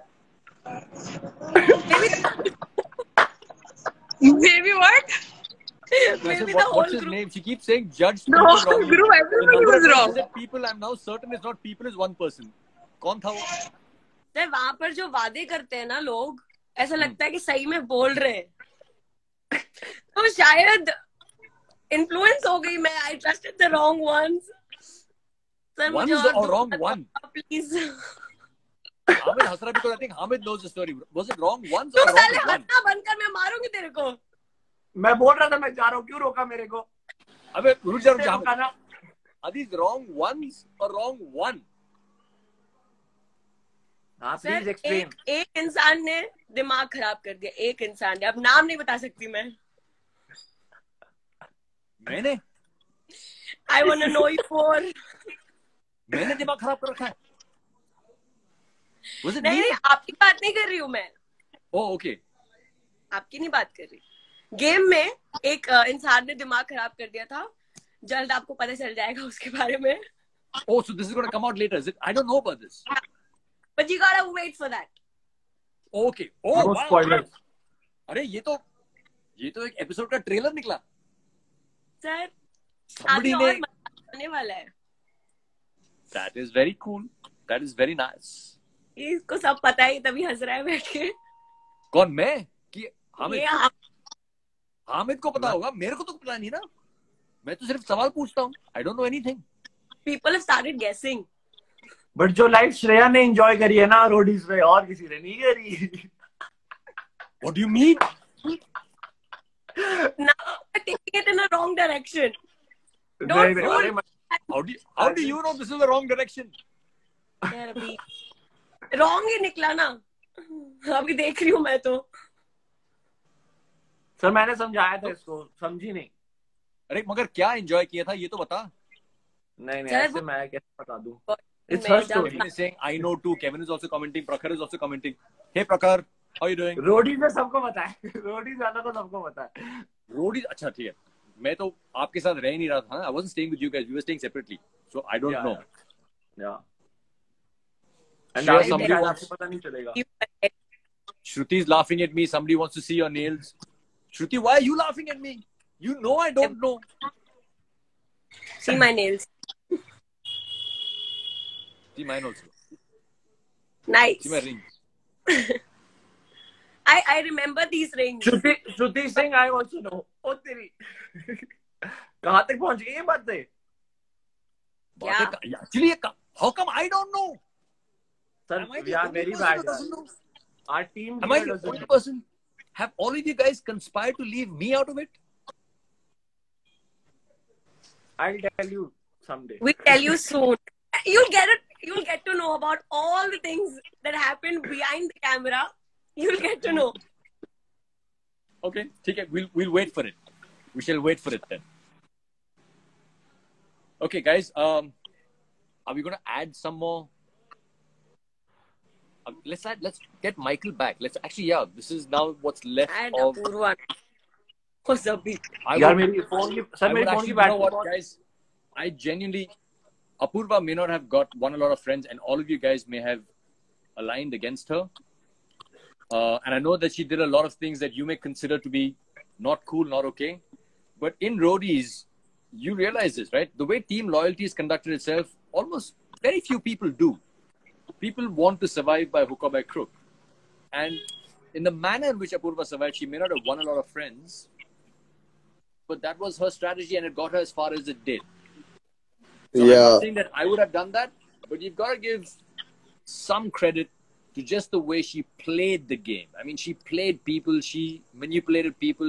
Maybe what? Maybe the whole what's his group. name? She keeps saying judged The people whole wrongly. group, everybody was wrong. Is it people? I'm now certain it's not people. It's one person. कौन था वो? Sir वहाँ पर जो वादे करते हैं ना लोग, ऐसा लगता है कि सही में बोल रहे हैं। तो शायद इन्फ्लुएंस हो गई मैं। I trusted the wrong ones. Sir मुझे और wrong one. प्लीज। Hamid हंस रहा है because I think Hamid knows the story. Was it wrong once तू or wrong साले one? हंसना बंद कर, मैं मारूंगी तेरे को। मैं बोल रहा था मैं जा रहा हूँ, क्यों रोका मेरे को? अबे रुक जा रोका ना। Are these wrong ones or wrong one? हाँ सर प्लीज एक्सप्लेन। एक इंसान ने दिमाग खराब कर दिया। एक इंसान ने, अब नाम नहीं बता सकती मैं। मैंने I want to know you for. मैंने दिमाग खराब कर रखा है। Was it नहीं me? नहीं, आपकी बात नहीं कर रही हूँ मैं। Oh, okay. आपकी नहीं बात कर रही। गेम में एक इंसान ने दिमाग खराब कर दिया था। जल्द आपको पता चल जाएगा उसके बारे में। Oh, so this is going to come out later, is it? I don't know about this. But you gotta wait for that. Okay. Oh, No wow. spoilers. अरे ये तो एक एपिसोड का ट्रेलर निकला। सर Somebody आगे और ने मजा आने वाला है। That is very cool. That is very nice. इसको सब पता है, तभी हंस रहा है बैठ के। कौन मैं? कि हामिद? ये हामिद को पता होगा, मेरे को तो पता नहीं ना। मैं तो सिर्फ सवाल पूछता हूँ। I don't know anything. people have started guessing. But जो लाइफ श्रेया ने एंजॉय करी है ना रोडीज पे, और किसी ने नहीं करी। What do you mean? Now you're taking it in a wrong direction. नहीं, Don't अरे fool. How do you know this is the wrong direction? यार अभी wrong ही निकला ना। अभी देख रही हूँ मैं तो। सर मैंने समझाया था इसको, समझी नहीं। अरे मगर क्या एंजॉय किया था ये तो बता। नहीं सर, ऐसे मैं कैसे बता दूं? It's मैं her जब- story. Kevin is saying I know too. Kevin is also commenting. Prakhar is also commenting. Hey Prakhar, how are you doing? Roadies में सबको पता है। रोडीज ज्यादा तो सबको पता है। Roadies, अच्छा ठीक है। मैं तो आपके साथ रह नहीं रहा था। I wasn't staying with you guys. We were staying separately. So I don't know. Yeah. And Sure, आगे somebody क्या wants- आपको पता नहीं चलेगा। Shruti is laughing at me. Somebody wants to see your nails. Shruti, why are you laughing at me? You know I don't know. See my nails. See mine also. Nice. See my ring. I remember these rings. Shruti Singh, I also know. Oh तेरी कहाँ तक पहुंच गई ये बातें? Actually, how come I don't know? Sir, यार मेरी bad यार. Our team am I the only person? Have all of you guys conspired to leave me out of it? I'll tell you someday. We'll tell you soon. You'll get to know about all the things that happened behind the camera. You'll get to know. Okay, we'll wait for it. We shall wait for it then. Okay, guys. Are we gonna add some more? Let's get Michael back. This is now what's left of Apurva. What's up, B? यार मेरी phone की battery guys. I genuinely, Apurva may not have won a lot of friends, and all of you guys may have aligned against her. And I know that she did a lot of things that you may consider to be not cool, not okay. But in roadies, you realize this, right? The way team loyalty is conducted itself, almost very few people do. People want to survive by hook or by crook. And in the manner in which Apurva survived, she may not have won a lot of friends, but that was her strategy and it got her as far as it did. So I'm not saying that I would have done that, but you've got to give some credit to just the way she played the game. I mean, she played people, she manipulated people,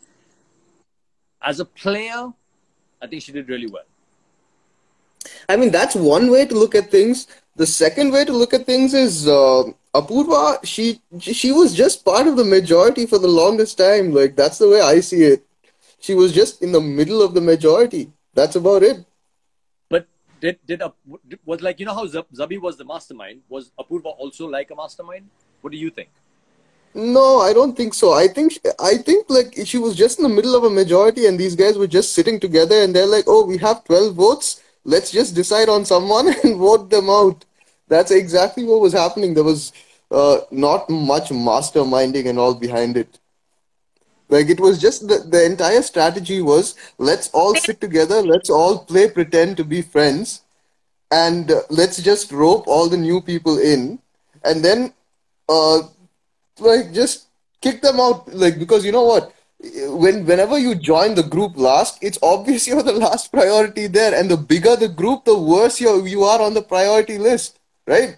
as a player, I think she did really well. I mean, that's one way to look at things. The second way to look at things is Apurva, she was just part of the majority for the longest time. Like, that's the way I see it. She was just in the middle of the majority. That's about it. But was like, you know how Zabi was the mastermind? Was Apurva also like a mastermind? What do you think? No, I don't think so. I think like she was just in the middle of a majority and these guys were just sitting together and they're like, oh, we have 12 votes. Let's just decide on someone and vote them out. That's exactly what was happening. There was not much masterminding and all behind it. Like, it was just the entire strategy was, let's all sit together, let's all play pretend to be friends, and let's just rope all the new people in, and then like just kick them out. Like, because you know what? Whenever you join the group last, it's obvious you're the last priority there, and the bigger the group, the worse you are on the priority list, right?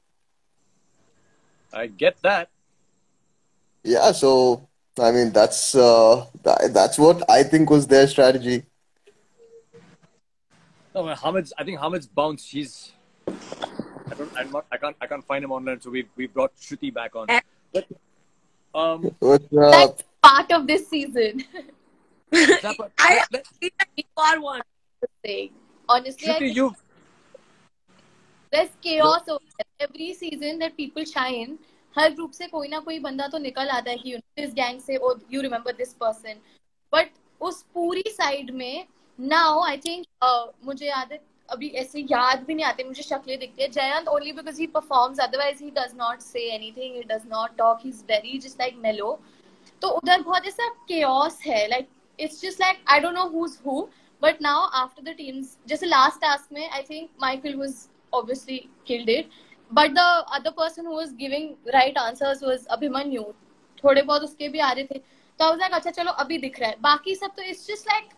I get that. Yeah, so I mean that's what I think was their strategy. No, I think Hamid's bounced. I can't find him online, so we brought Shruti back on. But What's That's up? part of this season. I are one. Honestly, I Shruti, think there's chaos over there. Every season that people shine, हर group से कोई ना कोई बंदा तो निकल आता है कि this gang से, oh, you remember this person. But उस पूरी साइड में now I think मुझे याद है, अभी ऐसे याद भी नहीं आते मुझे शक्लें दिखती है. Jayant only because he performs, otherwise he does not say anything, he does not talk, he's very just like mellow. तो उधर बहुत ऐसा chaos है, like it's just like I don't know who's who. But now after the teams, जैसे last task में I think Michael was obviously killed it. But the other person who was giving right answers was Abhimanyu. थोड़े बहुत उसके भी आ रहे थे. तो I was like, अच्छा चलो अभी दिख रहा है. बाकी सब तो it's just like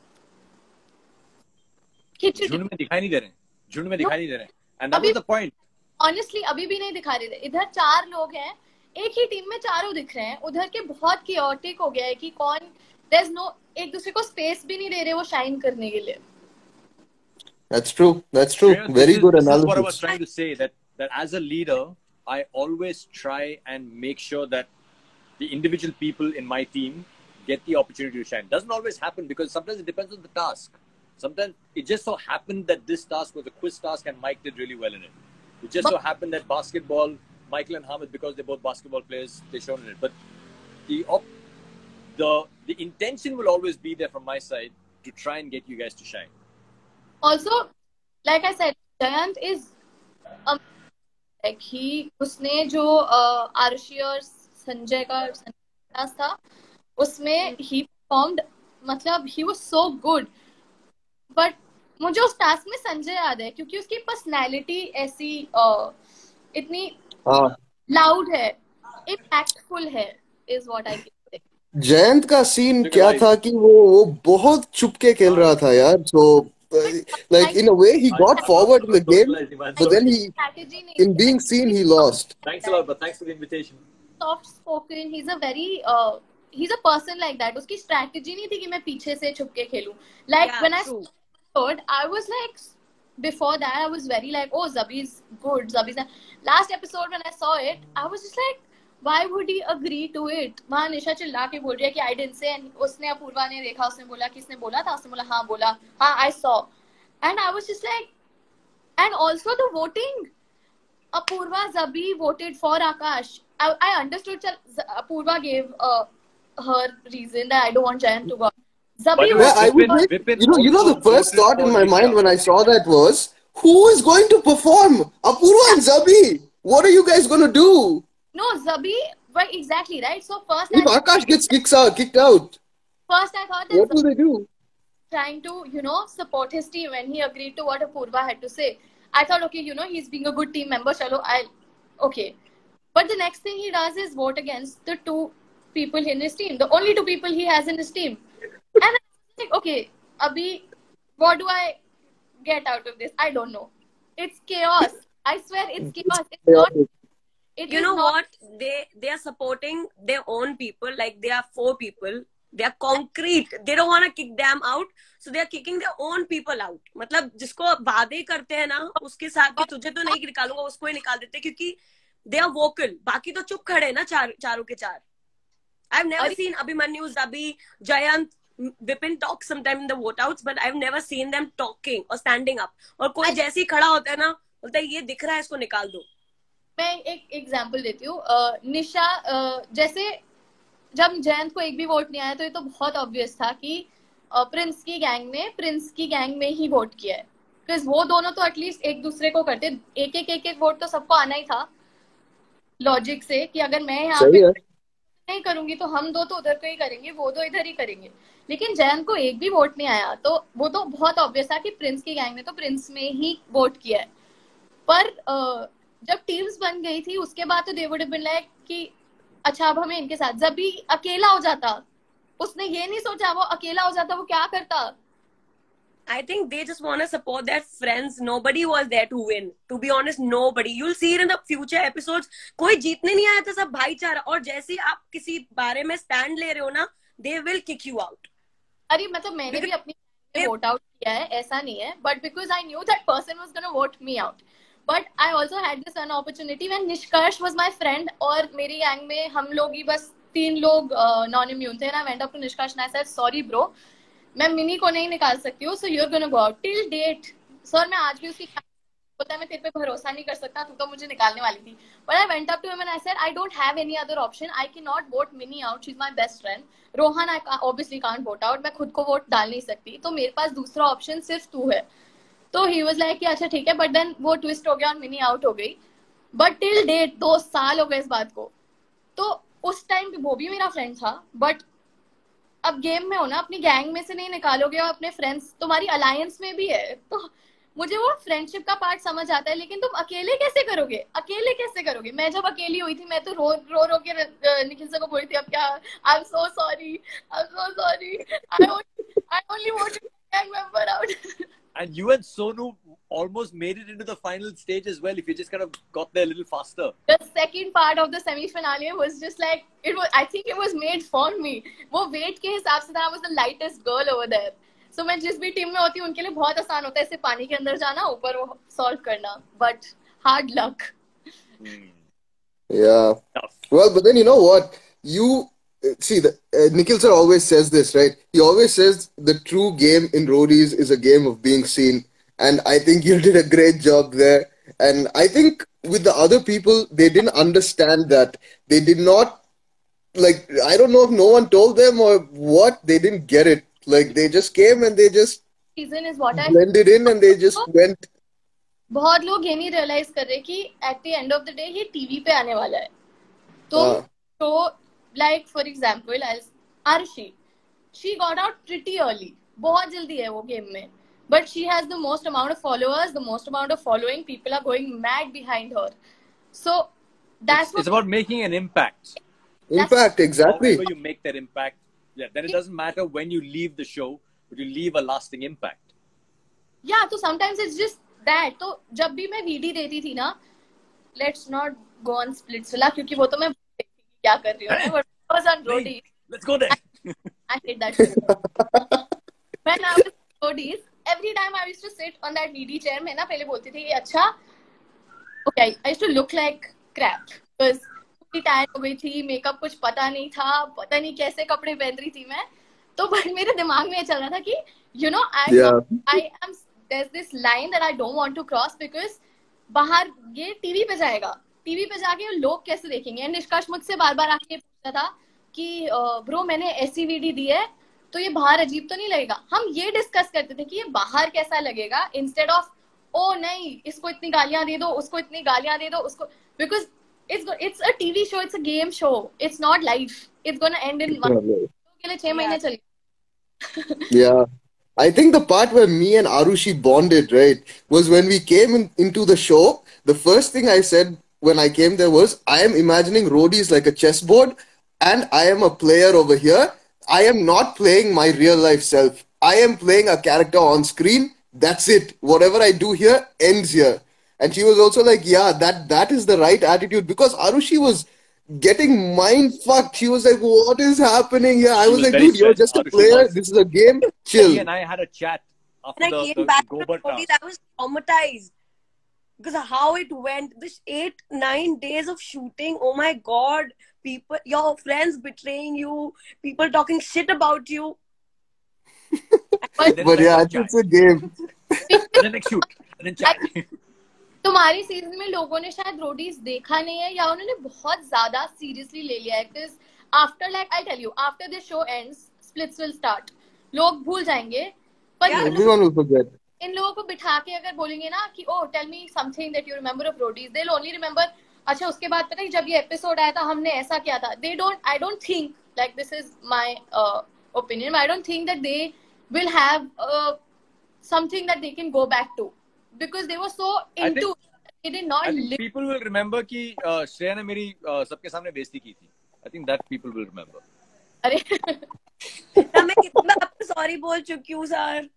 झुंड में दिखाई नहीं दे रहे. And that was the point. Honestly, अभी भी नहीं दिखा रहे थे. इधर 4 लोग हैं, एक ही टीम में चारों दिख रहे हैं. उधर के बहुत chaotic हो गया है कि कौन, there's no, एक दूसरे को space भी नहीं दे रहे वो shine करने के लिए. That's true. Very good analysis. This is what I was trying to say, that as a leader, I always try and make sure that the individual people in my team get the opportunity to shine. Doesn't always happen because sometimes it depends on the task. Sometimes it just so happened that this task was a quiz task and Mike did really well in it. It just so happened that basketball, Michael and Hamid, because they're both basketball players, they shone in it. But the intention will always be there from my side to try and get you guys to shine. Also, like I said, Jayant is like उसने जो आरुषि और संजय का task था उसमें he performed, मतलब he was so good. But मुझे उस task में संजय याद है क्योंकि उसकी पर्सनैलिटी ऐसी इतनी लाउड है, इम्पैक्टफुल है. is what I can say. Jayant का सीन क्या था कि वो बहुत चुपके खेल रहा था यार. So like in a way he got forward in the game, but then he in being seen he lost. Thanks a lot, but thanks for the invitation. Soft spoken, he's a very he's a person like that. उसकी strategy नहीं थी कि मैं पीछे से छुप के खेलूं. Like Yeah, when I true. heard, I was like, before that I was very like, oh, Zabi's good, Zabi's not. Last episode when I saw it, I was just like, why would he agree to it? वहाँ निशा चिल्ला के बोल रही है कि I didn't say, and उसने अपूर्वा ने देखा, उसने बोला किसने बोला था, उसने बोला हाँ बोला, हाँ I saw, and I was just like, and also the voting, Apurva Zabi voted for Akash. I understood that Apurva gave her reason that I don't want Jayant to go. Zabi Yeah, I would Vipin- say, Vipin you know, the also first voted thought in for my mind Nisha. when I saw that was, who is going to perform? Apurva and Zabi. What are you guys going to do? No, Zabi, but exactly, right? So first If Akash gets kicked out, I thought that what Zabi will they do? trying to, support his team when he agreed to what Apurva had to say. I thought, okay, he's being a good team member, chalo, okay. But the next thing he does is vote against the two people in his team, the only two people he has in his team. And I was like, okay, Abhi, what do I get out of this? I don't know. It's chaos. I swear it's chaos. It's not. It You is know not, what? They are supporting their own people. Like they are 4 people. They are concrete. They don't want to kick them out, so they are kicking their own people out. मतलब जिसको वादे करते हैं ना, उसके साथ कि तुझे तो नहीं निकालूंगा, उसको ही निकाल देते क्योंकि they are vocal. बाकी तो चुप खड़े ना चारों के चार. I've never seen Abhimanyu, Zabi, Jayant, Vipin talk sometime in the vote outs, but I've never seen them talking or standing up. और कोई जैसे ही खड़ा होता है ना, बोलता है ये दिख रहा है, इसको निकाल दो. मैं एक एग्जांपल देती हूँ. निशा, जैसे जब जयंत को एक भी वोट नहीं आया तो ये तो बहुत ऑब्वियस था कि प्रिंस की गैंग में ही वोट किया है. बिकॉज वो दोनों तो एटलीस्ट एक दूसरे को करते, एक वोट तो सबको आना ही था लॉजिक से कि अगर मैं यहाँ पे नहीं करूंगी तो हम दो तो उधर को ही करेंगे, वो दो इधर ही करेंगे. लेकिन जयंत को एक भी वोट नहीं आया तो वो तो बहुत ऑब्वियस था कि प्रिंस की गैंग ने तो प्रिंस में ही वोट किया है. पर जब टीम्स बन गई थी उसके बाद तो they would have been like कि अच्छा अब हमें इनके साथ. जब भी अकेला हो जाता, उसने ये नहीं सोचा वो अकेला हो जाता वो क्या करता. I think they just want to support their friends. Nobody was there to win. To be honest, nobody. You'll see it in the future episodes. कोई जीतने नहीं आया था, सब भाईचारा. और जैसे ही आप किसी बारे में स्टैंड ले रहे हो ना, they will kick you out. अरे मतलब मैंने भी अपनी वोट आउट किया है, ऐसा नहीं है, but because I knew that person was gonna vote me out. But I also had this one opportunity when Nishkarsh was my friend और मेरी गैंग में हम लोग ही बस 3 लोग नॉन इम्यून थे. I went up to Nishkarsh and I said, sorry bro, मैं मिनी को नहीं निकाल सकती हूँ, so you're gonna go out. Till date, sir मैं आज भी उसकी होता है, मैं तेरे पे भरोसा नहीं कर सकता, तू तो मुझे निकालने वाली थी. But I went up to him and I said, I don't have any other option. I cannot vote Minnie out. She's my best friend. Rohan, I obviously can't vote out. मैं खुद को वोट डाल नहीं सकती, तो मेरे पास दूसरा option सिर्फ तू है. तो he was like कि अच्छा ठीक है, but then वो ट्विस्ट हो गया और मिनी आउट हो गई. But till date 2 साल हो गए इस बात को. तो उस टाइम पे वो भी मेरा फ्रेंड था, बट अब गेम में हो ना, अपनी गैंग में से नहीं निकालोगे और अपने फ्रेंड्स तुम्हारी अलायंस में भी है, तो मुझे वो फ्रेंडशिप का पार्ट समझ आता है. लेकिन तुम अकेले कैसे करोगे. मैं जब अकेली हुई थी मैं तो रो के निखिल सर को बोली थी अब क्या, I am so sorry, I only wanted a gang member out. And you and Sonu almost made it into the final stage as well if you just kind of got there a little faster. The second part of the semi-finale was just like, I think it was made for me. वो weight के हिसाब से था, I was the lightest girl over there. So मैं जिस भी team में होती हूँ उनके लिए बहुत आसान होता है ऐसे पानी के अंदर जाना, ऊपर वो solve करना. But hard luck. Yeah. Well, but then you know what? See, Nikhil sir always says this, right? He always says the true game in roadies is a game of being seen. And I think you did a great job there. And I think with the other people, they didn't understand that. They did not, like, I don't know if no one told them or what, they didn't get it. Like, they just came and they just Season is what I blended in and they just went. बहुत लोग ये नहीं realise कर रहे कि at the end of the day ये TV पे आने वाला है. तो like for example, Arshi, she got out pretty early. बहुत जल्दी है वो गेम में. But she has the most amount of followers, the most amount of following. People are going mad behind her. So that's It's about making an impact. Impact, exactly. However you make that impact, then it doesn't matter when you leave the show, but you leave a lasting impact. Yeah, so sometimes it's just that. तो जब भी मैं VD देती थी ना, let's not go on Splitsvilla क्योंकि वो तो मैं क्या कर रही हूँ, but I was on Roadies. Let's go there. I hate that show. When I was on Roadies, every time I used to sit on that VD chair, मैं ना पहले बोलती थी अच्छा, okay, I used to look like crap because पूरी tired हो गई थी, मेकअप कुछ पता नहीं था, पता नहीं कैसे कपड़े पहन रही थी मैं, तो बट मेरे दिमाग में ये चल रहा था कि you know I am there's this line that I don't want to cross because बाहर ये टीवी पे जाएगा, टीवी पे जाके लोग कैसे देखेंगे. निष्कर्ष मुझसे बार बार आके पूछता था कि ब्रो मैंने ऐसी वीडी दी है तो ये बाहर अजीब तो नहीं लगेगा. हम ये डिस्कस करते थे कि ये बाहर कैसा लगेगा इंस्टेड ऑफ ओ नहीं इसको इतनी गालियां दे दो, उसको इतनी गालियां दे दो, उसको because it's a TV show, it's a game show, it's not live, it's gonna end in one के लिए 6 महीने चलेगा. Yeah. I think the part where me and Arushi bonded, right, was when we came into the show. The first thing I said when I came there was, I am imagining Roadies like a chessboard, and I am a player over here. I am not playing my real life self. I am playing a character on screen. That's it. Whatever I do here ends here. And she was also like, yeah, that is the right attitude, because Arushi was getting mind fucked. She was like, what is happening here? I was like, dude, you're just a player. This is a game. Chill. He and I had a chat after When I came back from Roadies, I was traumatized because how it went. This 8-9 days of shooting. Oh my god, people, your friends betraying you, people talking shit about you. But yeah, it's a game. And then next shoot. And then chat. तुम्हारी season में लोगों ने शायद Roadies देखा नहीं है या उन्होंने बहुत ज्यादा सीरियसली ले लिया है. Because after like I tell you after this show ends splits will start. लोग भूल जाएंगे पर Everyone will forget. इन लोगों को बिठा के अगर बोलेंगे ना कि oh tell me something that you remember of Roadies, they will only remember अच्छा उसके बाद पता है जब ये एपिसोड आया था हमने ऐसा किया था. I don't think like this is my opinion, I don't think that they will have something that they can go back to. Because they were so into it, they did not live. People will remember कि श्रेया ने मेरी सबके सामने बेइज्जती की थी. I think that people will remember. अरे मैं कितना आपको सॉरी बोल चुकी हूँ सर.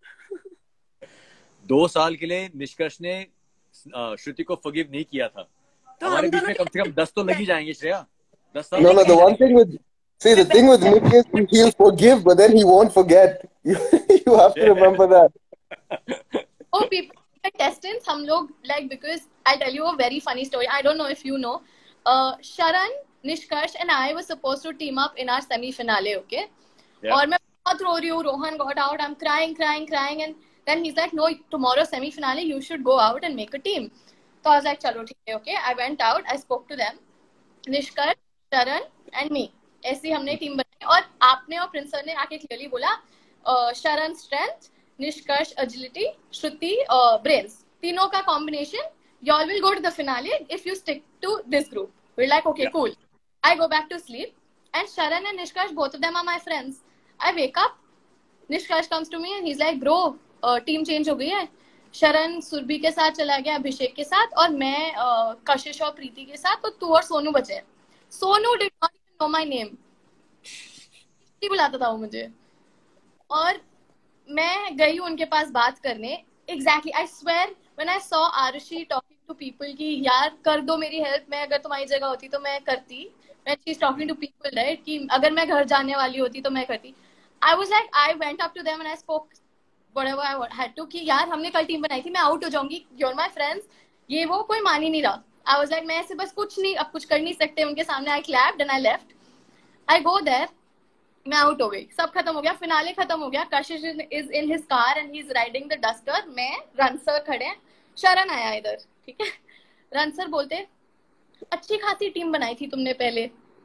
2 साल के लिए निष्कर्ष ने श्रुति को forgive नहीं किया था. तो हमारे बीच में कम से कम 10 तो लग ही जाएंगे श्रेया. 10 साल. No, the one thing with the thing with Nick is he'll forgive, but then he won't forget. You have to remember that. Oh, people. Contestants, हम लोग like because I'll tell you a very funny story. I don't know if you know. Sharan, Nishkarsh and I were supposed to team up in our semi-finale, okay? Yeah. और मैं बहुत रो रही हूँ. Rohan got out. I'm crying, and then he's like, no, tomorrow semi-finale, you should go out and make a team. So I was like, चलो ठीक है, okay? I went out. I spoke to them. Nishkarsh, Sharan and me. ऐसी हमने team बनाई और आपने और Prince sir ने आके क्लियरली बोला शरण स्ट्रेंथ, निष्कर्ष एजिलिटी, श्रुति ब्रेन्स, तीनों का combination, y'all will go to the finale if you stick to this group. We're like, okay, cool. I go back to sleep and Sharan and Nishkarsh, both of them are my friends. I wake up, Nishkarsh comes to me and he's like, bro, team change हो गई है. शरण सुरभि के साथ चला गया, अभिषेक के साथ, और मैं कशिश और प्रीति के साथ, तो तू और सोनू बचे. Sonu did not even know my name. नहीं बुलाता था वो मुझे. और मैं गई उनके पास बात करने. Exactly I swear when I saw Aarushi talking to people कि यार कर दो मेरी हेल्प, मैं अगर तुम्हारी जगह होती तो मैं करती. When she is talking to people right कि अगर मैं घर जाने वाली होती तो मैं करती. I was like I went up to them and I spoke whatever I had to कि यार हमने कल टीम बनाई थी, मैं आउट हो जाऊंगी, यू आर माय फ्रेंड्स. ये वो कोई मान ही नहीं रहा. आई वाज लाइक मैं ऐसे बस कुछ नहीं, अब कुछ कर नहीं सकते उनके सामने. I clapped and I left. I go there, मैं आउट हो गई, सब खत्म हो गया, फिनाले खत्म हो गया. Kashish is in his car and he is riding the Duster. मैं रनसर खड़े हैं, शरण आया इधर, ठीक है. रनसर बोलते अच्छी खासी टीम बनाई थी तुमने पहले,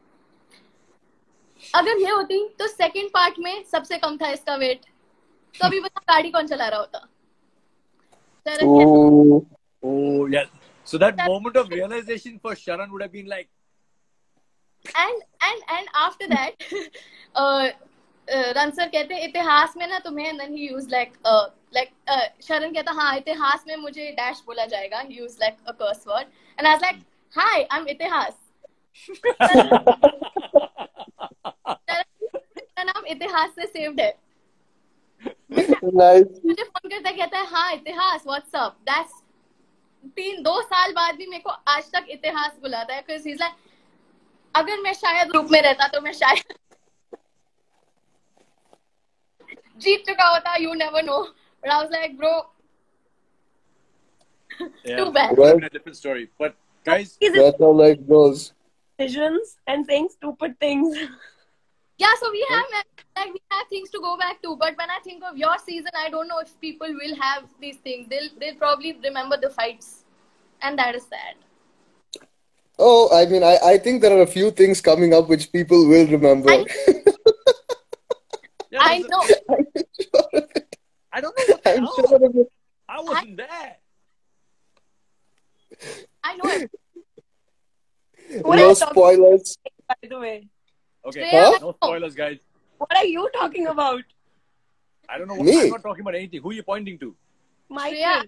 अगर ये होती तो सेकंड पार्ट में सबसे कम था इसका वेट, तो अभी बता गाड़ी कौन चला रहा होता. Oh yeah. So that moment of realization for Sharan would have been like. And after that, रनसर कहते इतिहास में ना तुम्हें, and then he used like शरण कहता हाँ इतिहास में मुझे डैश बोला जाएगा. He used like a curse word and I was like, hi, I'm इतिहास. इतिहास से सेव्ड है. Nice. मुझे फोन करता है, कहता है हाँ इतिहास व्हाट्सअप. दैट्स 2 साल बाद भी मेरे को आज तक इतिहास बुलाता है. बिकॉज ही इज लाइक, अगर मैं शायद ग्रुप में रहता तो मैं शायद जीत चुका होता. You never know. But I was like bro, too bad. Well, A different story. But guys, that's how life goes. Decisions and saying stupid things. Yeah, so we have things to go back to. But when I think of your season, I don't know if people will have these things. They'll probably remember the fights, and that is sad. Oh, I mean, I think there are a few things coming up which people will remember. I know. I don't know what the I'm hell. sure of it. I wasn't there. I know it. What No are you talking spoilers. about, by the way? Okay, Huh? no spoilers, guys. What are you talking about? I don't know what Me? I'm not talking about anything. Who are you pointing to? Michael. Shreya.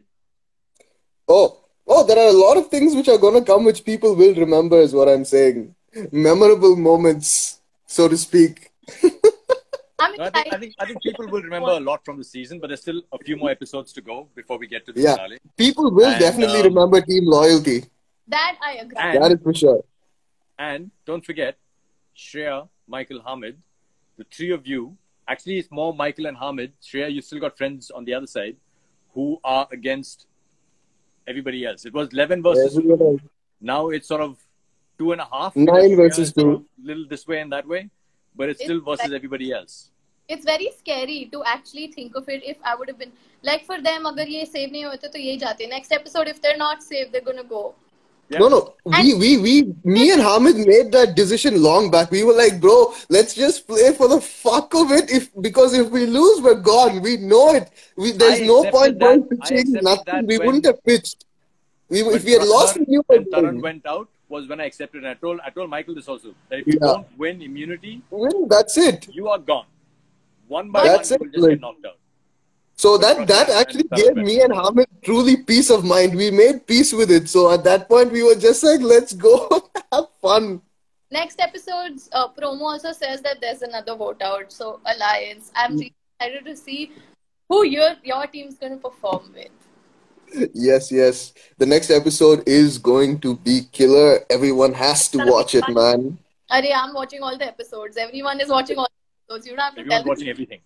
Oh, there are a lot of things which are gonna come which people will remember, is what I'm saying. Memorable moments, so to speak. I'm No, excited. I think people will remember a lot from the season, but there's still a few more episodes to go before we get to the Yeah. finale. People will And, definitely remember Team Loyalty. That I agree. And- That is for sure. And don't forget, Shreya, Michael, Hamid, the three of you. Actually, it's more Michael and Hamid. Shreya, you still got friends on the other side who are against everybody else. It was 11 versus Everyone 2. else. Now it's sort of 2.5. 9 because Shreya versus is sort 2. of little this way and that way, but it's still versus everybody else. It's very scary to actually think of it. If I would have been like, for them, अगर ये save नहीं होते तो ये जाते. Next episode, if they're not saved, they're gonna go. Yeah. No. Me and Hamid made that decision long back. We were like, bro, let's just play for the fuck of it. Because if we lose, we're gone. We know it. There's I no accepted point that. going I pitching. accepted Nothing. that We when- wouldn't have pitched. If When we had lost, we knew we and were Taran going. went out was when I accepted. And I told Michael this also, that if you Yeah. don't win immunity, Well, that's it. you are gone. One by That's one, it, you will just like- get knocked out. So But that Prashant actually and gave Taran me and Hamid truly peace of mind. We made peace with it. So at that point, we were just like, let's go have fun. Next episode's promo also says that there's another vote out. So Alliance. I'm really excited to see who your team's gonna perform with. Yes. The next episode is going to be killer. Everyone has to watch it, man. Arey, I'm watching all the episodes. Everyone is watching all the episodes. You don't have to Everyone's tell watching everything.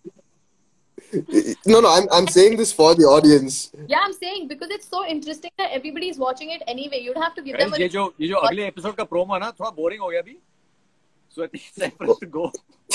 No, I'm saying this for the audience. Yeah, I'm saying because it's so interesting that everybody is watching it anyway. You'd have to give them Guys, ये जो अगले episode का promo है ना, थोड़ा boring हो गया अभी. So I think it's time for us to go.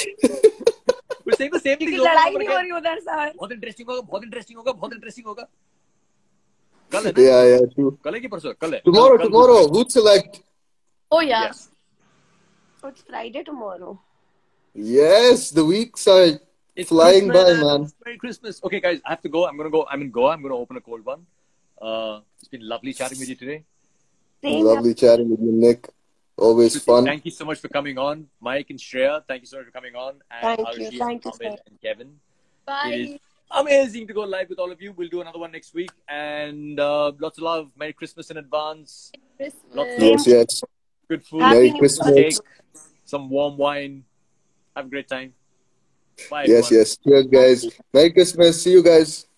We're saying the same thing. लड़ाई नहीं हो रही उधर सर. बहुत इंटरेस्टिंग होगा. कल है ना? Yeah, true. कल है कि परसों? कल है. Tomorrow, who'd select? Oh yeah. Yes. So it's Friday tomorrow. Yes, the weeks are It's flying by, Christmas. man. Merry Christmas. Okay, guys, I have to go. I'm gonna go. I'm in Goa. I'm gonna open a cold one. It's been lovely chatting with you today. Same. Lovely chatting with you, Nick. Always fun. Thank you so much for coming on, Mike and Shreya. Thank you so much for coming on, and Thank Arushi you, and sir. Hamid and Kevin. Bye. It is amazing to go live with all of you. We'll do another one next week, and lots of love. Merry Christmas in advance. Christmas. Yes. Good food. Happy Merry New Christmas. Cake, some warm wine. Have a great time. Bye. Yes. everyone. Cheers, guys. Merry Christmas. See you guys.